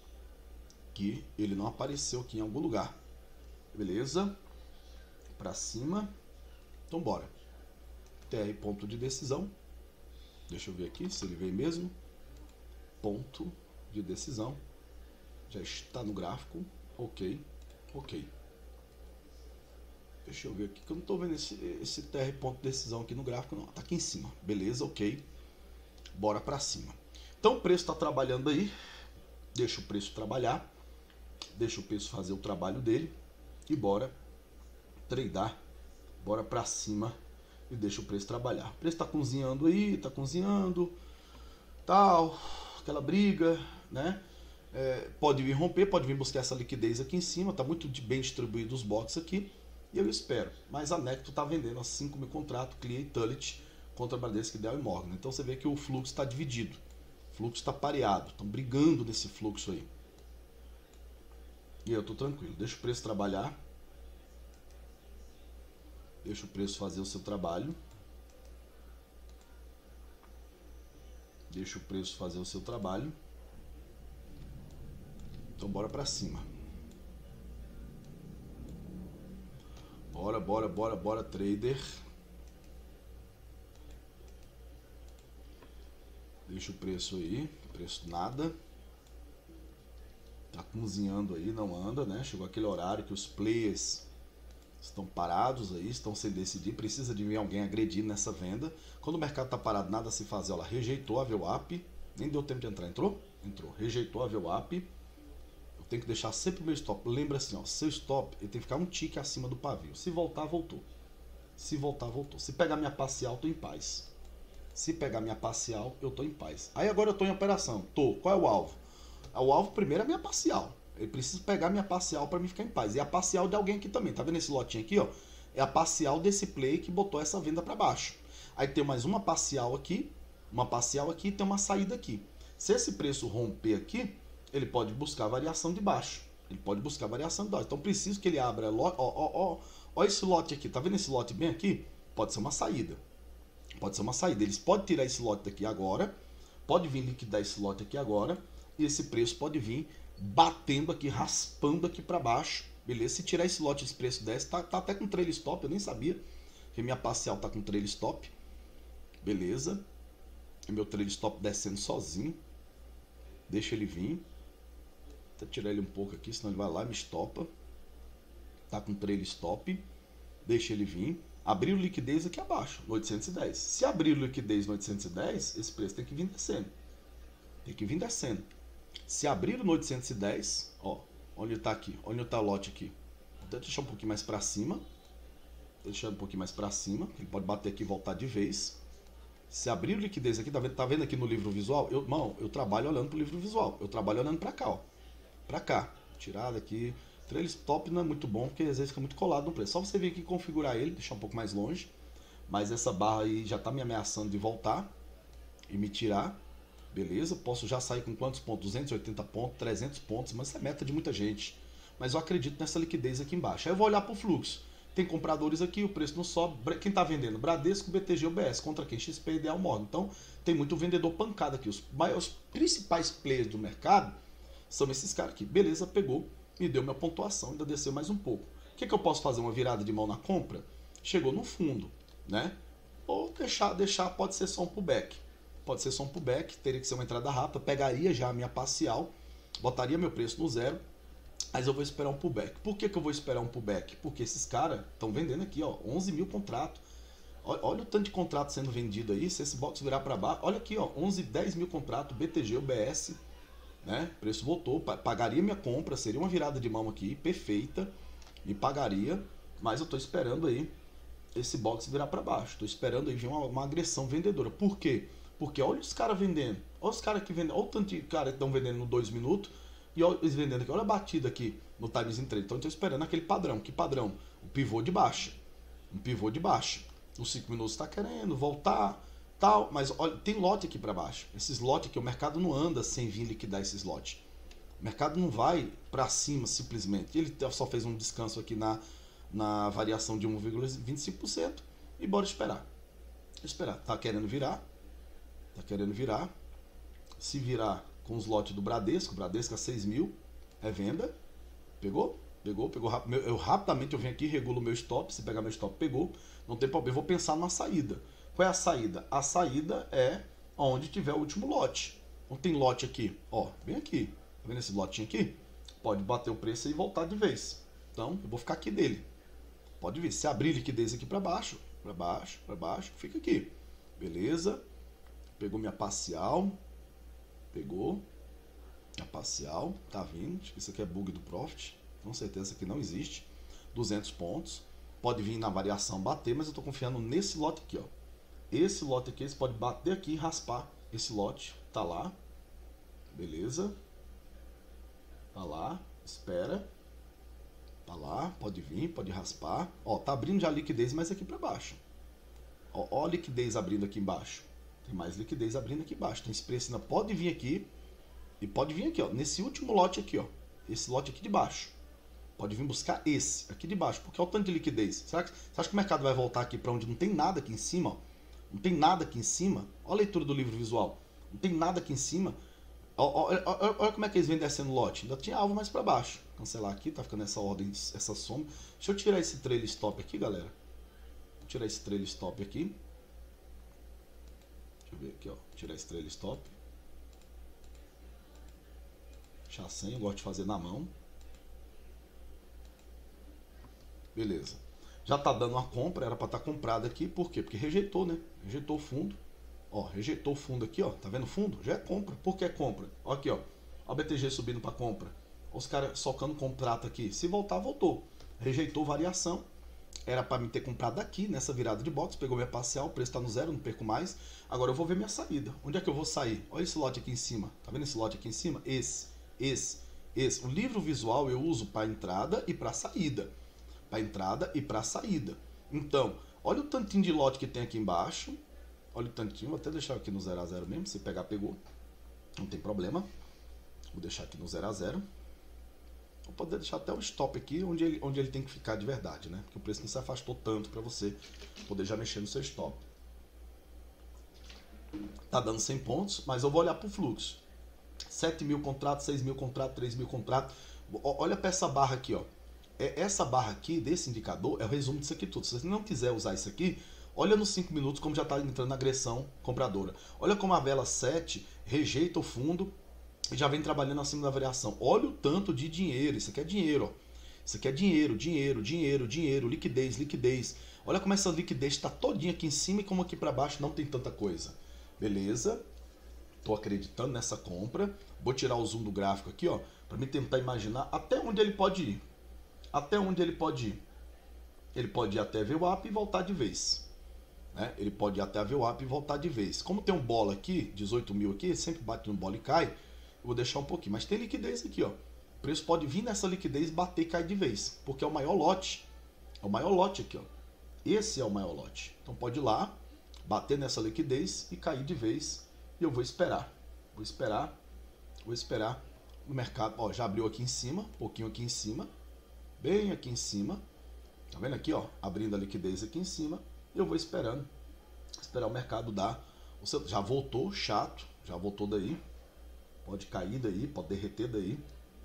que ele não apareceu aqui em algum lugar. Beleza? Para cima. Então bora. TR ponto de decisão. Deixa eu ver aqui se ele veio mesmo. Ponto de decisão. Já está no gráfico. Ok. Ok. Deixa eu ver aqui que eu não estou vendo esse TR ponto de decisão aqui no gráfico. Não, está aqui em cima. Beleza, ok. Bora para cima. Então o preço está trabalhando aí. Deixa o preço trabalhar. Deixa o preço fazer o trabalho dele. E bora tradar. Bora para cima e deixa o preço trabalhar. O preço está cozinhando aí, está cozinhando, tal, aquela briga, né? Pode vir romper, pode vir buscar essa liquidez aqui em cima, está muito bem distribuído os bots aqui, e eu espero. Mas a Necto está vendendo a 5.000 contratos, Clear e Tullet contra a Bradesco, Ideal e Morgan. Então você vê que o fluxo está dividido, o fluxo está pareado, estão brigando nesse fluxo aí. E eu estou tranquilo, deixa o preço trabalhar. Deixa o preço fazer o seu trabalho. Deixa o preço fazer o seu trabalho. Então bora pra cima. Bora, trader. Deixa o preço aí. Preço nada. Tá cozinhando aí, não anda, né? Chegou aquele horário que os players estão parados aí, estão sem decidir, precisa de vir alguém agredir nessa venda. Quando o mercado está parado, nada a se fazer. Ela rejeitou a VWAP, nem deu tempo de entrar. Entrou? Entrou. Rejeitou a VWAP. Eu tenho que deixar sempre o meu stop. Lembra assim, ó, seu stop ele tem que ficar um tique acima do pavio. Se voltar, voltou. Se voltar, voltou. Se pegar minha parcial, tô em paz. Se pegar minha parcial, eu tô em paz. Aí agora eu tô em operação. Tô. Qual é o alvo? O alvo primeiro é a minha parcial. Eu preciso pegar minha parcial para me ficar em paz. E a parcial de alguém aqui também. Tá vendo esse lotinho aqui, ó? É a parcial desse play que botou essa venda para baixo. Aí tem mais uma parcial aqui e tem uma saída aqui. Se esse preço romper aqui, ele pode buscar a variação de baixo. Ele pode buscar a variação de baixo. Então preciso que ele abra, ó esse lote aqui. Tá vendo esse lote bem aqui? Pode ser uma saída. Pode ser uma saída. Eles podem tirar esse lote daqui agora. Pode vir liquidar esse lote aqui agora. E esse preço pode vir batendo aqui, raspando aqui para baixo, beleza? Se tirar esse lote, esse preço desce, tá até com trailing stop, eu nem sabia. Porque minha parcial tá com trailing stop. Beleza. E meu trailing stop descendo sozinho. Deixa ele vir. Vou tirar ele um pouco aqui, senão ele vai lá e me estopa. Tá com trailing stop. Deixa ele vir. Abriu liquidez aqui abaixo, no 810. Se abrir liquidez no 810, esse preço tem que vir descendo. Tem que vir descendo. Se abrir no 810, ó, onde está aqui, onde está o lote aqui. Vou deixar um pouquinho mais para cima. Deixando um pouquinho mais para cima. Ele pode bater aqui e voltar de vez. Se abrir liquidez aqui, tá vendo aqui no livro visual? Eu trabalho olhando para o livro visual. Eu trabalho olhando para cá, ó. Para cá. Tirada aqui. Trailing stop não é muito bom, porque às vezes fica muito colado no preço. Só você vir aqui e configurar ele, deixar um pouco mais longe. Mas essa barra aí já está me ameaçando de voltar e me tirar. Beleza, posso já sair com quantos pontos? 280 pontos, 300 pontos, mas isso é meta de muita gente. Mas eu acredito nessa liquidez aqui embaixo. Aí eu vou olhar para o fluxo. Tem compradores aqui, o preço não sobe. Quem está vendendo? Bradesco, BTG, UBS. Contra quem? XP, Ideal, Morgan. Então tem muito vendedor pancada aqui. Os principais players do mercado são esses caras aqui. Beleza, pegou. Me deu minha pontuação, ainda desceu mais um pouco. O que eu posso fazer? Uma virada de mão na compra? Chegou no fundo, né? Ou deixar pode ser só um pullback. Pode ser só um pullback, teria que ser uma entrada rápida. Pegaria já a minha parcial, botaria meu preço no zero, mas eu vou esperar um pullback. Por que eu vou esperar um pullback? Porque esses caras estão vendendo aqui, ó, 11 mil contratos. Olha o tanto de contrato sendo vendido aí. Se esse box virar para baixo, olha aqui, ó, 10 mil contratos, BTG, UBS. Né? O preço voltou, pagaria minha compra, seria uma virada de mão aqui, perfeita, me pagaria, mas eu estou esperando aí esse box virar para baixo, estou esperando aí vir uma agressão vendedora. Por quê? Porque olha os caras vendendo, olha os caras que vendem, olha o tanto de cara que estão vendendo no 2 minutos, e olha eles vendendo aqui, olha a batida aqui no Times in Trade. Então eu estou esperando aquele padrão. Que padrão? O pivô de baixa, um pivô de baixa. Nos 5 minutos está querendo voltar, tal, mas olha, tem lote aqui para baixo. Esses lotes aqui, o mercado não anda sem vir liquidar esses lotes. O mercado não vai para cima simplesmente. Ele só fez um descanso aqui na variação de 1,25% e bora esperar. Esperar. Tá querendo virar. Tá querendo virar. Se virar com os lotes do Bradesco a 6 mil, é venda. Pegou? Pegou rápido. Rapidamente eu venho aqui, regulo o meu stop. Se pegar meu stop, pegou. Não tem problema. Eu vou pensar numa saída. Qual é a saída? A saída é onde tiver o último lote. Não tem lote aqui, ó, bem aqui. Tá vendo esse lotinho aqui? Pode bater o preço e voltar de vez. Então, eu vou ficar aqui dele. Pode vir. Se abrir liquidez aqui para baixo, fica aqui. Beleza. Pegou minha parcial. Pegou. Minha parcial. Tá vindo. Acho que isso aqui é bug do Profit. Com certeza que não existe. 200 pontos. Pode vir na variação bater, mas eu tô confiando nesse lote aqui, ó. Esse lote aqui, você pode bater aqui e raspar. Esse lote tá lá. Beleza. Tá lá. Espera. Tá lá. Pode vir, pode raspar. Ó, tá abrindo já a liquidez, mas aqui para baixo. Ó a liquidez abrindo aqui embaixo. Tem mais liquidez abrindo aqui embaixo. Então esse preço ainda pode vir aqui. E pode vir aqui, ó. Nesse último lote aqui, ó. Esse lote aqui de baixo. Pode vir buscar esse aqui de baixo. Porque é o tanto de liquidez. Você acha que o mercado vai voltar aqui para onde não tem nada aqui em cima, ó? Não tem nada aqui em cima. Olha a leitura do livro visual. Não tem nada aqui em cima. Olha como é que eles vêm descendo o lote. Ainda tinha alvo mais para baixo. Cancelar aqui, tá ficando essa ordem, essa soma. Deixa eu tirar esse trailing stop aqui, galera. Vou tirar esse trailing stop aqui. Deixa eu ver aqui, ó. Tirar esse trailing stop. Deixar sem, eu gosto de fazer na mão. Beleza. Já tá dando uma compra, era para estar comprada aqui, por quê? Porque rejeitou, né? Rejeitou o fundo. Ó, rejeitou o fundo aqui, ó. Tá vendo o fundo? Já é compra. Por que é compra? Ó aqui, ó. Ó o BTG subindo para compra. Ó os caras socando contrato aqui. Se voltar, voltou. Rejeitou variação. Era para me ter comprado aqui, nessa virada de box. Pegou minha parcial, o preço tá no zero, não perco mais. Agora eu vou ver minha saída. Onde é que eu vou sair? Olha esse lote aqui em cima. Tá vendo esse lote aqui em cima? Esse. O livro visual eu uso para entrada e para saída. Para entrada e para saída. Então, olha o tantinho de lote que tem aqui embaixo. Olha o tantinho, vou até deixar aqui no 0 a 0 mesmo, se pegar, pegou. Não tem problema. Vou deixar aqui no 0 a 0. Vou poder deixar até o stop aqui, onde ele tem que ficar de verdade, né? Porque o preço não se afastou tanto para você poder já mexer no seu stop. Tá dando 100 pontos, mas eu vou olhar para o fluxo. 7 mil contratos, 6 mil contratos, 3 mil contratos. Olha para essa barra aqui, ó. essa barra aqui, desse indicador, é o resumo disso aqui tudo. Se você não quiser usar isso aqui, olha nos 5 minutos como já está entrando na agressão compradora. Olha como a vela 7 rejeita o fundo e já vem trabalhando acima da variação. Olha o tanto de dinheiro. Isso aqui é dinheiro, ó. Isso aqui é dinheiro, dinheiro, dinheiro, dinheiro, liquidez, liquidez. Olha como essa liquidez está todinha aqui em cima e como aqui para baixo não tem tanta coisa. Beleza? Estou acreditando nessa compra. Vou tirar o zoom do gráfico aqui, ó, para me tentar imaginar até onde ele pode ir. Até onde ele pode ir. Ele pode ir até VWAP e voltar de vez. Né? Ele pode ir até a VWAP e voltar de vez. Como tem um bola aqui, 18 mil aqui, sempre bate no bola e cai, eu vou deixar um pouquinho. Mas tem liquidez aqui, ó. O preço pode vir nessa liquidez, bater e cair de vez. Porque é o maior lote. É o maior lote aqui, ó. Esse é o maior lote. Então pode ir lá, bater nessa liquidez e cair de vez. E eu vou esperar. Vou esperar o mercado. Ó, já abriu aqui em cima, um pouquinho aqui em cima. Bem aqui em cima. Tá vendo aqui, ó? Abrindo a liquidez aqui em cima. Eu vou esperando. Esperar o mercado dar. Já voltou, chato. Já voltou daí. Pode cair daí, pode derreter daí.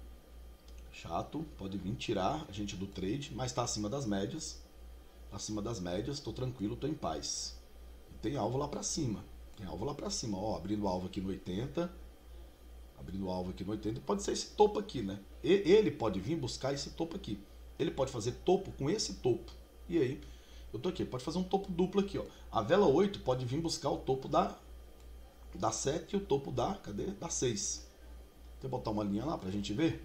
Chato. Pode vir tirar a gente do trade. Mas tá acima das médias. Tá acima das médias. Tô tranquilo, tô em paz. E tem alvo lá pra cima. Tem alvo lá pra cima. Ó, abrindo o alvo aqui no 80. Abrindo o alvo aqui no 80. Pode ser esse topo aqui, né? Ele pode vir buscar esse topo aqui. Ele pode fazer topo com esse topo. E aí, eu tô aqui. Pode fazer um topo duplo aqui, ó. A vela 8 pode vir buscar o topo da 7 e o topo da... Cadê? Da 6. Vou botar uma linha lá pra gente ver.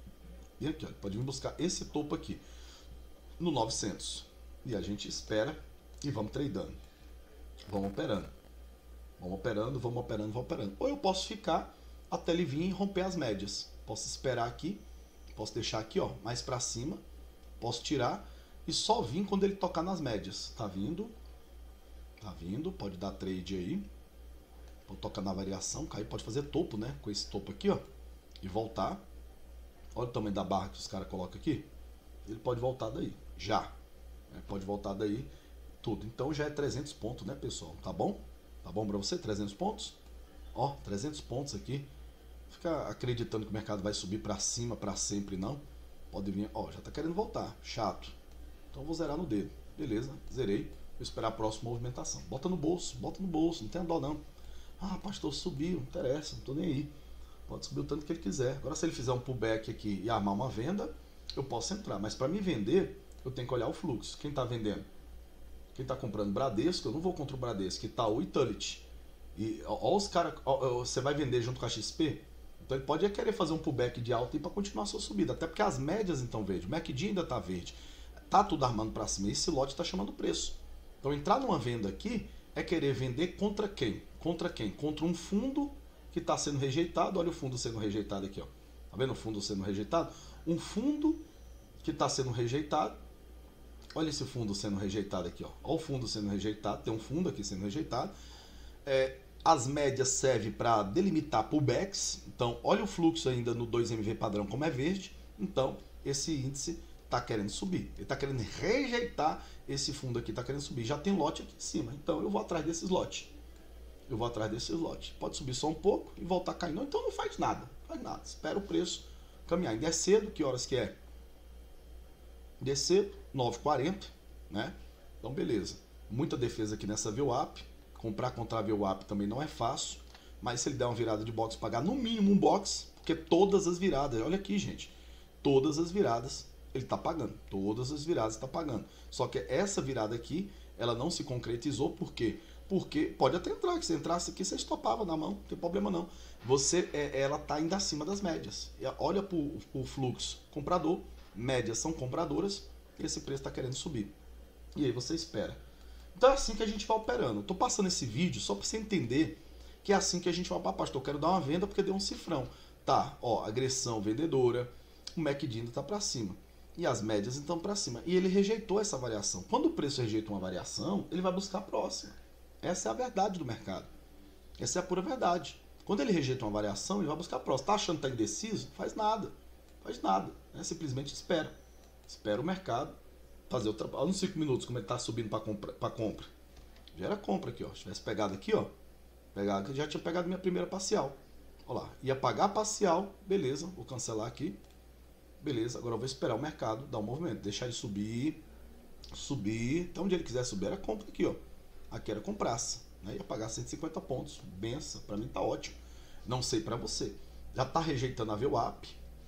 E aqui, ó. Pode vir buscar esse topo aqui. No 900. E a gente espera e vamos tradando. Vamos operando. Vamos operando, vamos operando, vamos operando. Ou eu posso ficar até ele vir e romper as médias. Posso esperar aqui. Posso deixar aqui, ó, mais pra cima. Posso tirar e só vir quando ele tocar nas médias. Tá vindo. Tá vindo. Pode dar trade aí. Pode tocar na variação. Cair, pode fazer topo, né? Com esse topo aqui, ó. E voltar. Olha o tamanho da barra que os caras colocam aqui. Ele pode voltar daí. Já. Pode voltar daí. Tudo. Então já é 300 pontos, né, pessoal? Tá bom? Tá bom pra você? 300 pontos? Ó, 300 pontos aqui. Fica acreditando que o mercado vai subir pra cima pra sempre, não. Pode vir, ó, já tá querendo voltar. Chato. Então eu vou zerar no dedo. Beleza, zerei. Vou esperar a próxima movimentação. Bota no bolso, não tem dó não. Ah, pastor, subiu, não interessa, não tô nem aí. Pode subir o tanto que ele quiser. Agora se ele fizer um pullback aqui e armar uma venda, eu posso entrar. Mas para me vender, eu tenho que olhar o fluxo. Quem tá vendendo? Quem tá comprando Bradesco, eu não vou contra o Bradesco, Itaú e Tullett. E ó os caras, você vai vender junto com a XP? Então ele pode querer fazer um pullback de alta para continuar a sua subida. Até porque as médias estão verdes. O MACD ainda está verde. Tá tudo armando para cima. Esse lote está chamando preço. Então entrar numa venda aqui é querer vender contra quem? Contra quem? Contra um fundo que está sendo rejeitado. Olha o fundo sendo rejeitado aqui, ó. Tá vendo o fundo sendo rejeitado? Um fundo que está sendo rejeitado. Olha esse fundo sendo rejeitado aqui, ó. Olha o fundo sendo rejeitado. Tem um fundo aqui sendo rejeitado. As médias servem para delimitar pullbacks. Então, olha o fluxo ainda no 2MV padrão como é verde. Então, esse índice está querendo subir. Ele está querendo rejeitar esse fundo aqui, está querendo subir. Já tem lote aqui em cima. Então, eu vou atrás desses lotes. Pode subir só um pouco e voltar caindo. Então, não faz nada. Espera o preço caminhar. Ainda é cedo. Que horas que é? Ainda é cedo. 9h40. Né? Então, beleza. Muita defesa aqui nessa VWAP. Comprar contra a VWAP também não é fácil, mas se ele der uma virada de box, pagar no mínimo um box, porque todas as viradas, olha aqui, gente, todas as viradas ele está pagando, todas as viradas está pagando. Só que essa virada aqui, ela não se concretizou, por quê? Porque pode até entrar, que se entrasse aqui, você estopava na mão, não tem problema não. Ela está ainda acima das médias. Olha para o fluxo comprador, médias são compradoras, e esse preço está querendo subir. E aí você espera. Então é assim que a gente vai operando. Estou passando esse vídeo só para você entender que é assim que a gente vai para pastor. Eu quero dar uma venda porque deu um cifrão. Tá, ó, agressão vendedora, o MACD ainda está para cima. E as médias estão para cima. E ele rejeitou essa variação. Quando o preço rejeita uma variação, ele vai buscar a próxima. Essa é a verdade do mercado. Essa é a pura verdade. Quando ele rejeita uma variação, ele vai buscar a próxima. Tá achando que está indeciso? Faz nada. Né? Simplesmente espera. Espera o mercado fazer o trabalho. Olha nos 5 minutos como ele está subindo para compra. Já era compra aqui, ó. Se tivesse pegado aqui, ó. Já tinha pegado minha primeira parcial. Olha lá. Ia pagar a parcial. Beleza. Vou cancelar aqui. Beleza, agora eu vou esperar o mercado dar um movimento, deixar ele subir, então onde ele quiser subir era compra aqui, ó. Aqui era comprasse, né? Ia pagar 150 pontos, benção, pra mim tá ótimo. Não sei pra você. Já tá rejeitando a VWAP,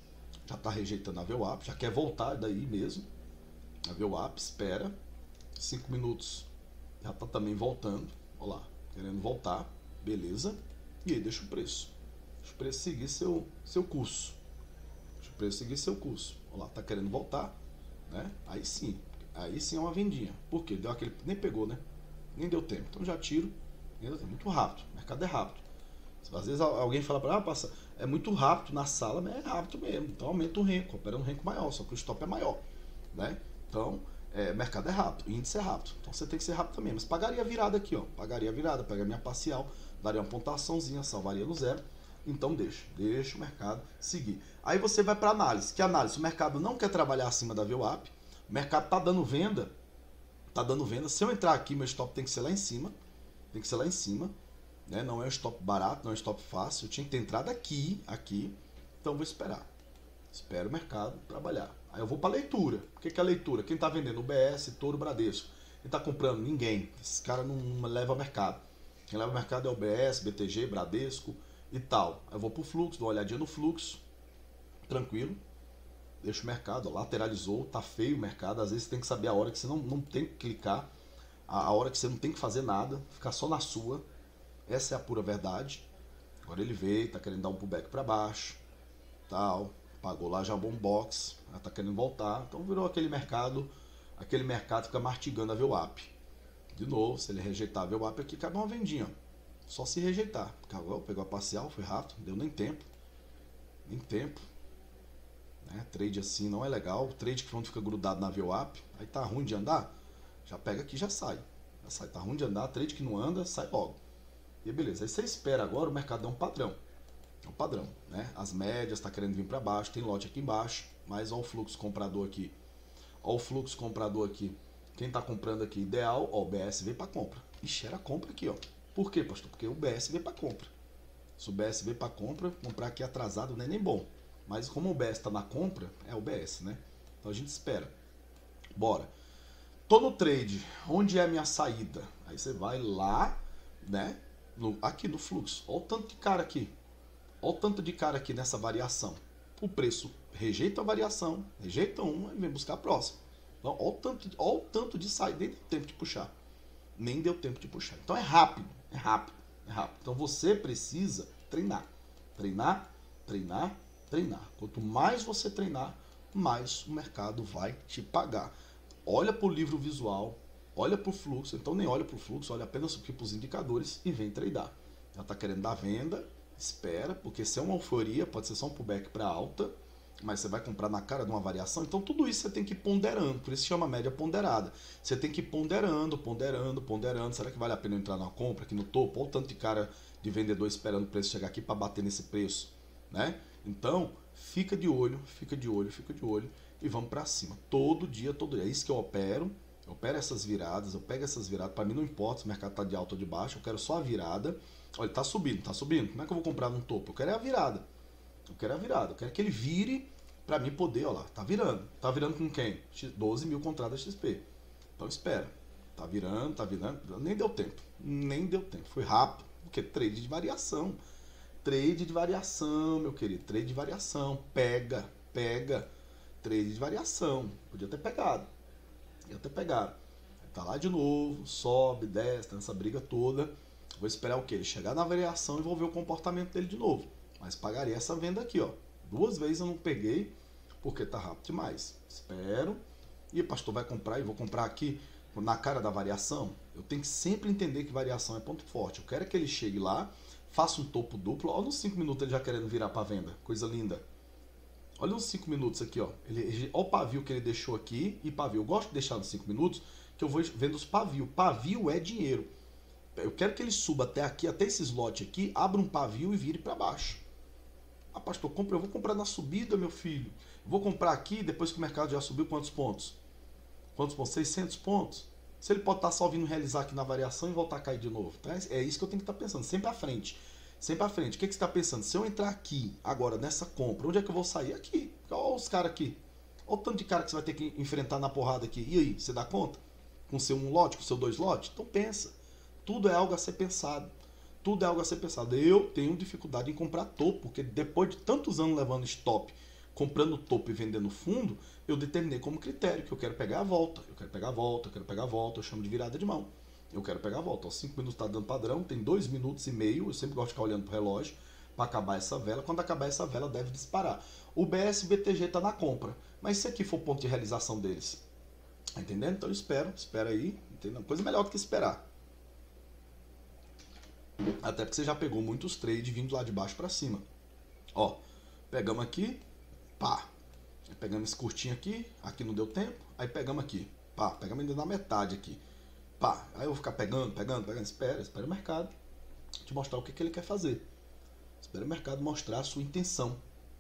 já quer voltar daí mesmo. A VWAP, espera, 5 minutos, já tá também voltando, ó lá, querendo voltar, beleza. E aí deixa o preço seguir seu curso. Deixa o preço seguir seu curso. Olha lá, tá querendo voltar, né? Aí sim é uma vendinha. Por quê? Deu aquele, nem pegou, né? Nem deu tempo. Então já tiro, muito rápido. O mercado é rápido. Às vezes alguém fala para passa, é muito rápido na sala, mas é rápido mesmo. Então aumenta o renco, opera um renco maior, só que o stop é maior, né? Então, mercado é rápido, índice é rápido. Então você tem que ser rápido também. Mas pagaria a virada aqui, ó. Pagaria a virada, pega a minha parcial, daria uma pontuaçãozinha, salvaria no zero. Então deixa o mercado seguir. Aí você vai para análise. Que análise? O mercado não quer trabalhar acima da VWAP. O mercado tá dando venda. Se eu entrar aqui, meu stop tem que ser lá em cima. Né? Não é um stop barato, não é um stop fácil. Eu tinha que ter entrado aqui. Então vou esperar. Espero o mercado trabalhar. Aí eu vou para leitura. O que é a leitura? Quem tá vendendo? O BS, Toro, Bradesco. Quem tá comprando? Ninguém. Esse cara não leva mercado. Quem leva mercado é o BS, BTG, Bradesco e tal. Aí eu vou pro fluxo, dou uma olhadinha no fluxo, tranquilo, deixa o mercado, ó, lateralizou, tá feio o mercado, às vezes você tem que saber a hora que você não tem que clicar, a hora que você não tem que fazer nada, ficar só na sua, essa é a pura verdade. Agora ele veio, tá querendo dar um pullback para baixo, tal, pagou lá já um bom box, tá querendo voltar, então virou aquele mercado fica mastigando a VWAP. De novo, se ele rejeitar a VWAP aqui, cabe uma vendinha, ó. Só se rejeitar. Pegou a parcial, foi rápido, não deu nem tempo. Né? Trade assim não é legal. Trade que quando fica grudado na VWAP, aí tá ruim de andar, já pega aqui, já sai. Tá ruim de andar, trade que não anda, sai logo. E beleza, aí você espera agora, o mercado é um padrão. Né? As médias tá querendo vir para baixo, tem lote aqui embaixo, mas ó o fluxo comprador aqui. Quem tá comprando aqui, ideal, ó, o BS veio para compra. Ixi, era compra aqui, ó. Por quê, pastor? Porque o BS veio para compra. Se o BS veio para compra, comprar aqui atrasado não é nem bom. Mas como o BS está na compra, é o BS, né? Então a gente espera. Bora. Tô no trade. Onde é a minha saída? Aí você vai lá, né? Aqui no fluxo. Olha o tanto de cara aqui. Olha o tanto de cara aqui nessa variação. O preço rejeita a variação, rejeita uma e vem buscar a próxima. Então, olha o tanto de saída. Nem deu tempo de puxar. Então é rápido. Então você precisa treinar. Quanto mais você treinar, mais o mercado vai te pagar. Olha para o livro visual, olha para o fluxo. Então nem olha para o fluxo, olha apenas para os indicadores e vem tradar. Já está querendo dar venda, espera, porque se é uma euforia, pode ser só um pullback para alta, mas você vai comprar na cara de uma variação, então tudo isso você tem que ir ponderando, por isso chama média ponderada. Você tem que ir ponderando, será que vale a pena entrar numa compra aqui no topo? Olha o tanto de cara de vendedor esperando o preço chegar aqui para bater nesse preço, né? Então, fica de olho e vamos para cima, todo dia, é isso que eu opero essas viradas, eu pego essas viradas, para mim não importa se o mercado está de alta ou de baixo, eu quero só a virada. Olha, ele tá subindo, como é que eu vou comprar num topo? Eu quero a virada, eu quero que ele vire para mim poder, olha lá, tá virando com quem? 12 mil contratos XP, então espera, tá virando, nem deu tempo, foi rápido, porque trade de variação, meu querido, trade de variação, pega, trade de variação, podia ter pegado, tá lá de novo, sobe, desce, tá nessa briga toda, vou esperar o que? Ele chegar na variação e vou ver o comportamento dele de novo, mas pagaria essa venda aqui, ó, 2 vezes eu não peguei, porque tá rápido demais, espero, e o pastor vai comprar e vou comprar aqui, na cara da variação, eu tenho que sempre entender que variação é ponto forte, eu quero que ele chegue lá, faça um topo duplo, olha nos 5 minutos ele já querendo virar para venda, coisa linda. Olha uns 5 minutos aqui, ó. Olha o pavio que ele deixou aqui e pavio. Eu gosto de deixar nos 5 minutos, que eu vou vendo os pavios. Pavio é dinheiro. Eu quero que ele suba até aqui, até esse slot aqui, abra um pavio e vire para baixo. Ah, pastor, eu vou comprar na subida, meu filho. Eu vou comprar aqui, depois que o mercado já subiu, quantos pontos? 600 pontos? Se ele pode estar só vindo realizar aqui na variação e voltar a cair de novo. Tá? É isso que eu tenho que estar pensando, sempre à frente. O que você está pensando? Se eu entrar aqui, agora, nessa compra, onde é que eu vou sair? Aqui. Olha os caras aqui. Olha o tanto de cara que você vai ter que enfrentar na porrada aqui. E aí, você dá conta? Com seu um lote, com seu dois lotes? Então pensa. Tudo é algo a ser pensado. Tudo é algo a ser pensado. Eu tenho dificuldade em comprar topo, porque depois de tantos anos levando stop, comprando topo e vendendo fundo, eu determinei como critério que eu quero pegar a volta. Eu quero pegar a volta, eu quero pegar a volta, eu chamo de virada de mão. Eu quero pegar a volta. Aos 5 minutos está dando padrão, tem 2 minutos e meio, eu sempre gosto de ficar olhando para o relógio para acabar essa vela. Quando acabar essa vela, deve disparar. O BS BTG está na compra, mas se aqui for o ponto de realização deles, tá entendendo? Então eu espera aí, entendeu? Coisa melhor do que esperar. Até porque você já pegou muitos trades vindo lá de baixo para cima. Ó, pegamos aqui, pá. Aí pegamos esse curtinho aqui não deu tempo. Aí pegamos aqui, pá. Pegamos ainda na metade aqui, pá. Aí eu vou ficar pegando. Espera o mercado te mostrar o que ele quer fazer. Espera o mercado mostrar a sua intenção.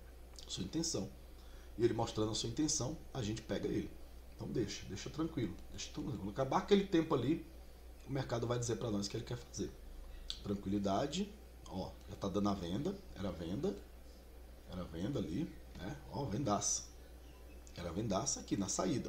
E ele mostrando a sua intenção, a gente pega ele. Então deixa tranquilo. Quando acabar aquele tempo ali, o mercado vai dizer para nós o que ele quer fazer. Tranquilidade, ó, já tá dando a venda, era venda ali, né? Ó, vendaça. Era vendaça aqui na saída.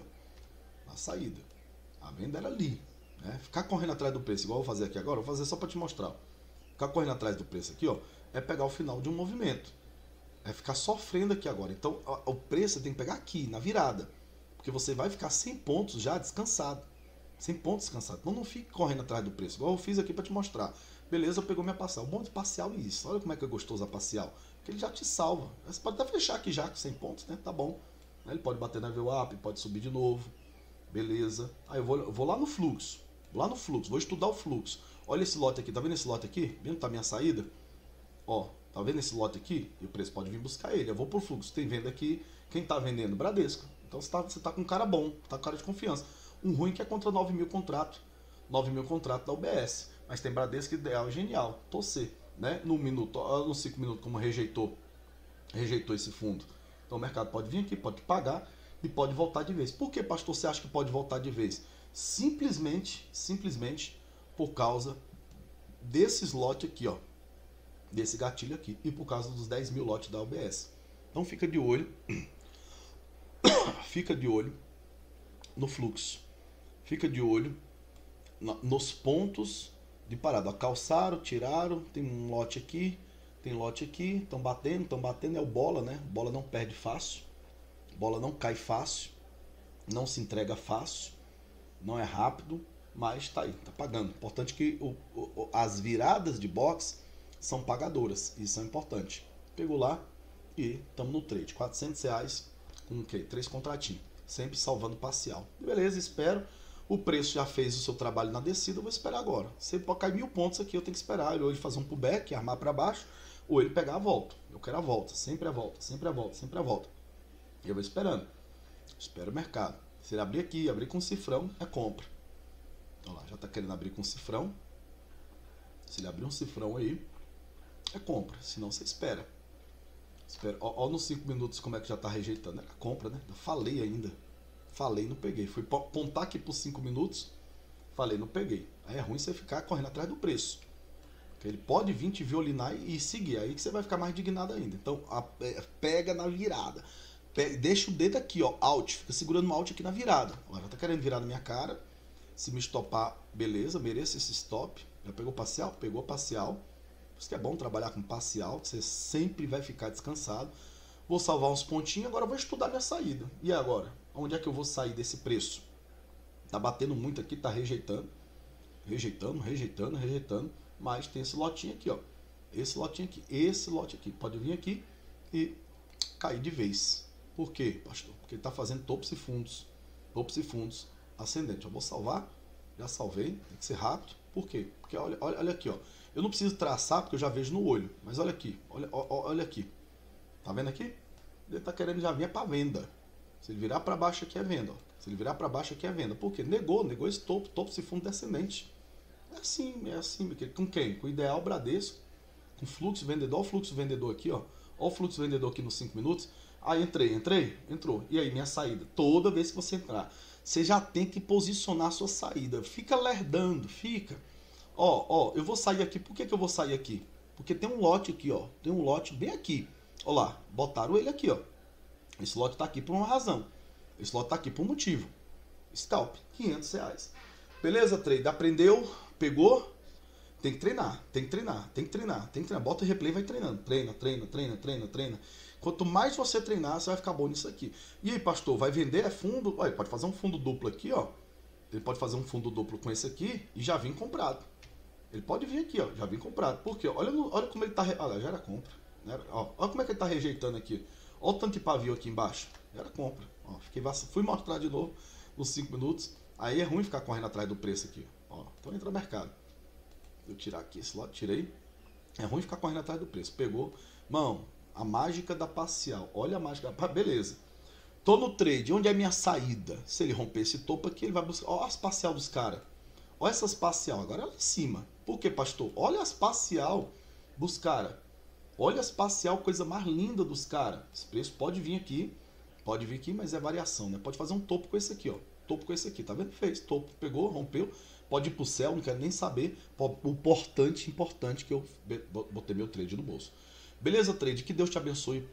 A venda era ali, né? Ficar correndo atrás do preço, igual eu vou fazer aqui agora, vou fazer só para te mostrar. Ficar correndo atrás do preço aqui, ó, é pegar o final de um movimento. É ficar sofrendo aqui agora. Então, o preço você tem que pegar aqui, na virada. Porque você vai ficar 100 pontos já descansado. 100 pontos descansado. Então não fique correndo atrás do preço, igual eu fiz aqui para te mostrar. Beleza, pegou minha parcial. O bom de parcial é isso. Olha como é que é gostoso a parcial. Porque ele já te salva. Você pode até fechar aqui já com 100 pontos, né? Tá bom. Ele pode bater na VWAP, pode subir de novo. Beleza. Aí eu vou lá no fluxo. Vou estudar o fluxo. Olha esse lote aqui. Tá vendo esse lote aqui? Vendo que tá a minha saída? Ó, tá vendo esse lote aqui? E o preço pode vir buscar ele. Eu vou pro fluxo. Tem venda aqui. Quem tá vendendo? Bradesco. Então você tá com um cara bom. Tá com cara de confiança. Um ruim que é contra 9 mil contratos. 9 mil contratos da UBS. Mas tem Bradesco ideal, genial, torcer, né? Nos 5 minutos, como rejeitou esse fundo. Então o mercado pode vir aqui, pode pagar e pode voltar de vez. Por que, pastor, você acha que pode voltar de vez? Simplesmente por causa desses lotes aqui, ó. Desse gatilho aqui. E por causa dos 10 mil lotes da UBS. Então fica de olho. Fica de olho no fluxo. Fica de olho nos pontos de parada. Calçaram, tiraram, tem um lote aqui, tem lote aqui, estão batendo, é o bola, né? Bola não perde fácil, bola não cai fácil, não se entrega fácil, não é rápido, mas tá aí, tá pagando. Importante que as viradas de box são pagadoras, isso é importante. Pegou lá e estamos no trade, R$400 com o quê? 3 contratinhos, sempre salvando parcial. Beleza, espero. O preço já fez o seu trabalho na descida, eu vou esperar agora. Se ele pode cair 1000 pontos aqui, eu tenho que esperar. Ele fazer um pullback, armar para baixo, ou ele pegar a volta. Eu quero a volta, sempre a volta. E eu vou esperando. Espero o mercado. Se ele abrir aqui, abrir com cifrão, é compra. Olha lá, já está querendo abrir com cifrão. Se ele abrir um cifrão aí, é compra. Senão você espera. Olha nos 5 minutos como é que já está rejeitando. É compra, né? Eu falei ainda. Falei, não peguei. Fui apontar aqui por 5 minutos. Falei, não peguei. Aí é ruim você ficar correndo atrás do preço. Porque ele pode vir te violinar e seguir. Aí que você vai ficar mais indignado ainda. Então, pega na virada. Deixa o dedo aqui, ó. Alt. Fica segurando o alt aqui na virada. Ó, já tá querendo virar na minha cara. Se me estopar, beleza. Mereço esse stop. Já pegou parcial? Pegou parcial. Por isso que é bom trabalhar com parcial. Que você sempre vai ficar descansado. Vou salvar uns pontinhos. Agora eu vou estudar minha saída. E agora? Onde é que eu vou sair desse preço? Tá batendo muito aqui, tá rejeitando. Rejeitando. Mas tem esse lotinho aqui, ó. Esse lote aqui. Pode vir aqui e cair de vez. Por quê, pastor? Porque ele tá fazendo topos e fundos. Topos e fundos ascendente. Eu vou salvar. Já salvei. Tem que ser rápido. Por quê? Porque olha aqui, ó. Eu não preciso traçar porque eu já vejo no olho. Mas olha aqui. Olha aqui. Tá vendo aqui? Ele tá querendo já vir para venda. Se ele virar para baixo aqui é venda. Ó. Se ele virar para baixo aqui é venda. Por quê? Negou esse topo e fundo descendente. É assim, meu querido. Com quem? Com o ideal Bradesco. Com fluxo vendedor. Olha o fluxo vendedor aqui, ó. Olha o fluxo vendedor aqui nos 5 minutos. Aí entrou. E aí, minha saída. Toda vez que você entrar, você já tem que posicionar a sua saída. Fica lerdando, fica. Ó, eu vou sair aqui. Por que eu vou sair aqui? Porque tem um lote aqui, ó. Tem um lote bem aqui. Ó lá, botaram ele aqui, ó. Esse lote está aqui por uma razão. Esse lote está aqui por um motivo. Scalp, R$500. Beleza, trade? Aprendeu? Pegou? Tem que treinar, tem que treinar, tem que treinar, tem que treinar. Bota o replay e vai treinando. Treina, treina, treina, treina, treina. Quanto mais você treinar, você vai ficar bom nisso aqui. E aí, pastor, vai vender? É fundo? Olha, pode fazer um fundo duplo aqui, ó. Ele pode fazer um fundo duplo com esse aqui e já vir comprado. Ele pode vir aqui, ó, já vir comprado. Por quê? Olha como ele tá... Olha, já era compra. Ó, olha como é que ele tá rejeitando aqui. Olha o tanto de pavio aqui embaixo. Já era compra. Ó, fui mostrar de novo nos 5 minutos. Aí é ruim ficar correndo atrás do preço aqui. Ó, então entra no mercado. Vou tirar aqui esse lote, tirei. É ruim ficar correndo atrás do preço. Pegou. Mão, a mágica da parcial. Olha a mágica. Beleza. Tô no trade. Onde é a minha saída? Se ele romper esse topo aqui, ele vai buscar. Olha as parcial dos caras. Olha essas parcial. Agora é lá em cima. Por que, pastor? Olha as parcial dos caras. Olha as parcial, coisa mais linda dos caras. Esse preço pode vir aqui. Pode vir aqui, mas é variação, né? Pode fazer um topo com esse aqui, ó. Topo com esse aqui. Tá vendo? Fez. Topo. Pegou, rompeu. Pode ir pro céu, não quero nem saber. O importante que eu botei meu trade no bolso. Beleza, trade? Que Deus te abençoe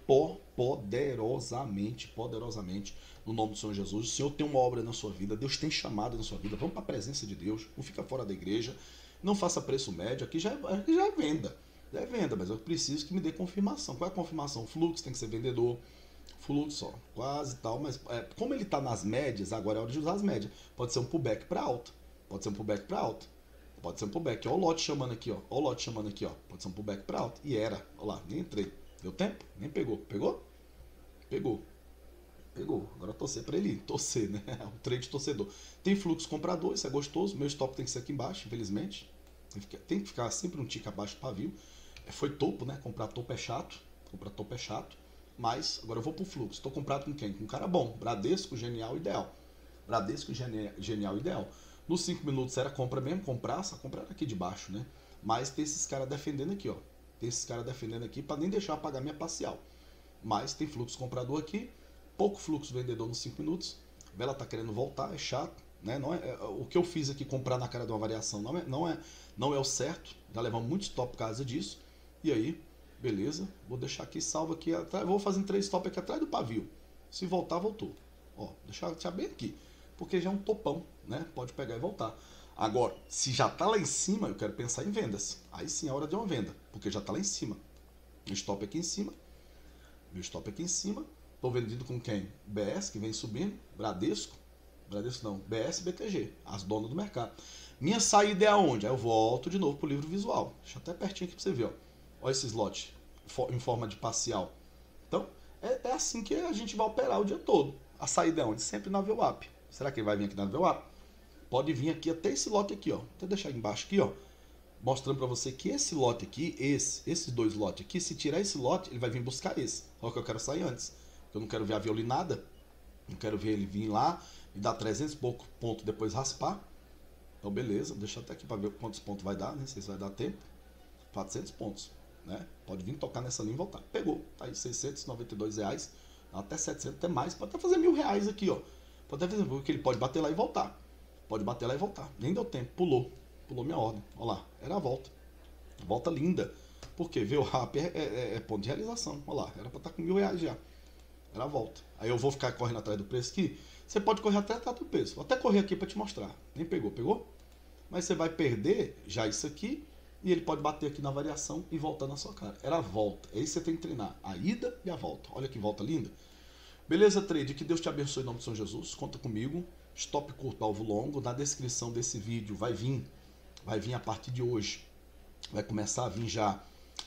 poderosamente, poderosamente, no nome do Senhor Jesus. O Senhor tem uma obra na sua vida, Deus tem chamado na sua vida. Vamos para a presença de Deus, não fica fora da igreja, não faça preço médio, aqui já é venda. Já é venda, mas eu preciso que me dê confirmação. Qual é a confirmação? Fluxo, tem que ser vendedor. Fluxo, ó, quase tal, mas como ele está nas médias, agora é hora de usar as médias. Pode ser um pullback para alta. Pode ser um pullback para alta. Pode ser um pullback. Olha o lote chamando aqui, ó. Olha o lote chamando aqui, ó. Pode ser um pullback para alta. E era. Olha lá, nem entrei. Deu tempo? Nem pegou. Pegou? Pegou. Pegou. Agora torcer para ele. Torcer, né? O trade torcedor. Tem fluxo comprador, isso é gostoso. Meu stop tem que ser aqui embaixo, infelizmente. Tem que ficar sempre um tique abaixo do pavio. Foi topo, né? Comprar topo é chato. Comprar topo é chato. Mas agora eu vou pro fluxo. Estou comprado com quem? Com um cara bom. Bradesco, Genial, Ideal. Bradesco, Genial, Ideal. Nos 5 minutos era compra mesmo, só comprar aqui de baixo, né? Mas tem esses caras defendendo aqui, ó. Tem esses caras defendendo aqui para nem deixar eu pagar minha parcial. Mas tem fluxo comprador aqui, pouco fluxo vendedor nos 5 minutos. A vela tá querendo voltar, é chato, né? Não o que eu fiz aqui, comprar na cara de uma variação, não é o certo. Já levamos muito stop por causa disso. E aí, beleza. Vou deixar aqui, salvo aqui atrás. Vou fazendo 3 stop aqui atrás do pavio. Se voltar, voltou. Ó, deixar bem aqui. Porque já é um topão, né? Pode pegar e voltar. Agora, se já tá lá em cima, eu quero pensar em vendas. Aí sim é hora de uma venda, porque já tá lá em cima. Meu stop aqui em cima. Meu stop aqui em cima. Tô vendido com quem? BS, que vem subindo. Bradesco. Bradesco não. BS e BTG. As donas do mercado. Minha saída é aonde? Aí eu volto de novo pro livro visual. Deixa até pertinho aqui pra você ver, ó. Olha esse slot em forma de parcial. Então, é assim que a gente vai operar o dia todo. A saída é onde? Sempre na VWAP. Será que ele vai vir aqui na VWAP? Pode vir aqui até esse lote aqui, ó. Até deixar embaixo aqui, ó. Mostrando para você que esse lote aqui, esses 2 lotes aqui, se tirar esse lote, ele vai vir buscar esse. Só que eu quero sair antes. Eu não quero ver a violinada. Não quero ver ele vir lá e dar 300 e pouco pontos, depois raspar. Então, beleza. Deixa até aqui para ver quantos pontos vai dar, né? Não sei se vai dar tempo. 400 pontos, né? Pode vir tocar nessa linha e voltar. Pegou. Tá aí, R$692. Até 700, até mais. Pode até fazer R$1.000 aqui, ó. Pode até fazer, porque ele pode bater lá e voltar. Pode bater lá e voltar. Nem deu tempo. Pulou minha ordem. Olha lá. Era a volta. Volta linda. Porque ver o RAP é ponto de realização. Olha lá. Era para estar com R$1.000 já. Era a volta. Aí eu vou ficar correndo atrás do preço aqui. Você pode correr até atrás do preço. Vou até correr aqui para te mostrar. Nem pegou. Pegou? Mas você vai perder já isso aqui. E ele pode bater aqui na variação e voltar na sua cara. Era a volta. É isso que você tem que treinar. A ida e a volta. Olha que volta linda. Beleza, trade? Que Deus te abençoe em nome de São Jesus. Conta comigo. Stop curto, alvo longo. Na descrição desse vídeo vai vir a partir de hoje. Vai começar a vir já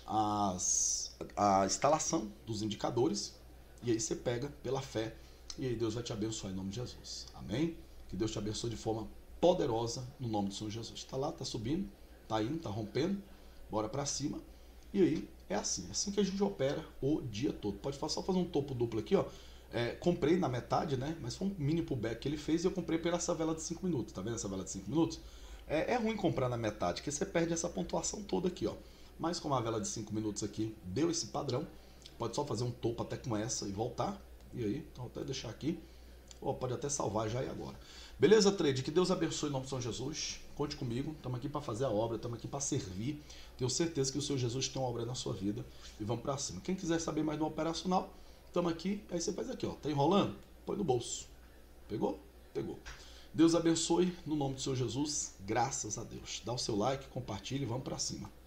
a instalação dos indicadores. E aí você pega pela fé. E aí Deus vai te abençoar em nome de Jesus. Amém? Que Deus te abençoe de forma poderosa no nome do Senhor Jesus. Está lá, está subindo, está indo, está rompendo. Bora para cima. E aí é assim que a gente opera o dia todo. Pode só fazer um topo duplo aqui, ó. Comprei na metade, né? Mas foi um mini pullback que ele fez e eu comprei pela essa vela de 5 minutos. Tá vendo essa vela de 5 minutos? É ruim comprar na metade, porque você perde essa pontuação toda aqui, ó. Mas como a vela de 5 minutos aqui deu esse padrão, pode só fazer um topo até com essa e voltar. E aí, então vou até deixar aqui. Ou pode até salvar já e agora. Beleza, trade? Que Deus abençoe em nome de São Jesus. Conte comigo. Estamos aqui para fazer a obra, estamos aqui para servir. Tenho certeza que o Senhor Jesus tem uma obra na sua vida. E vamos para cima. Quem quiser saber mais do operacional, estamos aqui, aí você faz aqui, ó, tá enrolando? Põe no bolso. Pegou? Pegou. Deus abençoe, no nome do Senhor Jesus, graças a Deus. Dá o seu like, compartilhe e vamos para cima.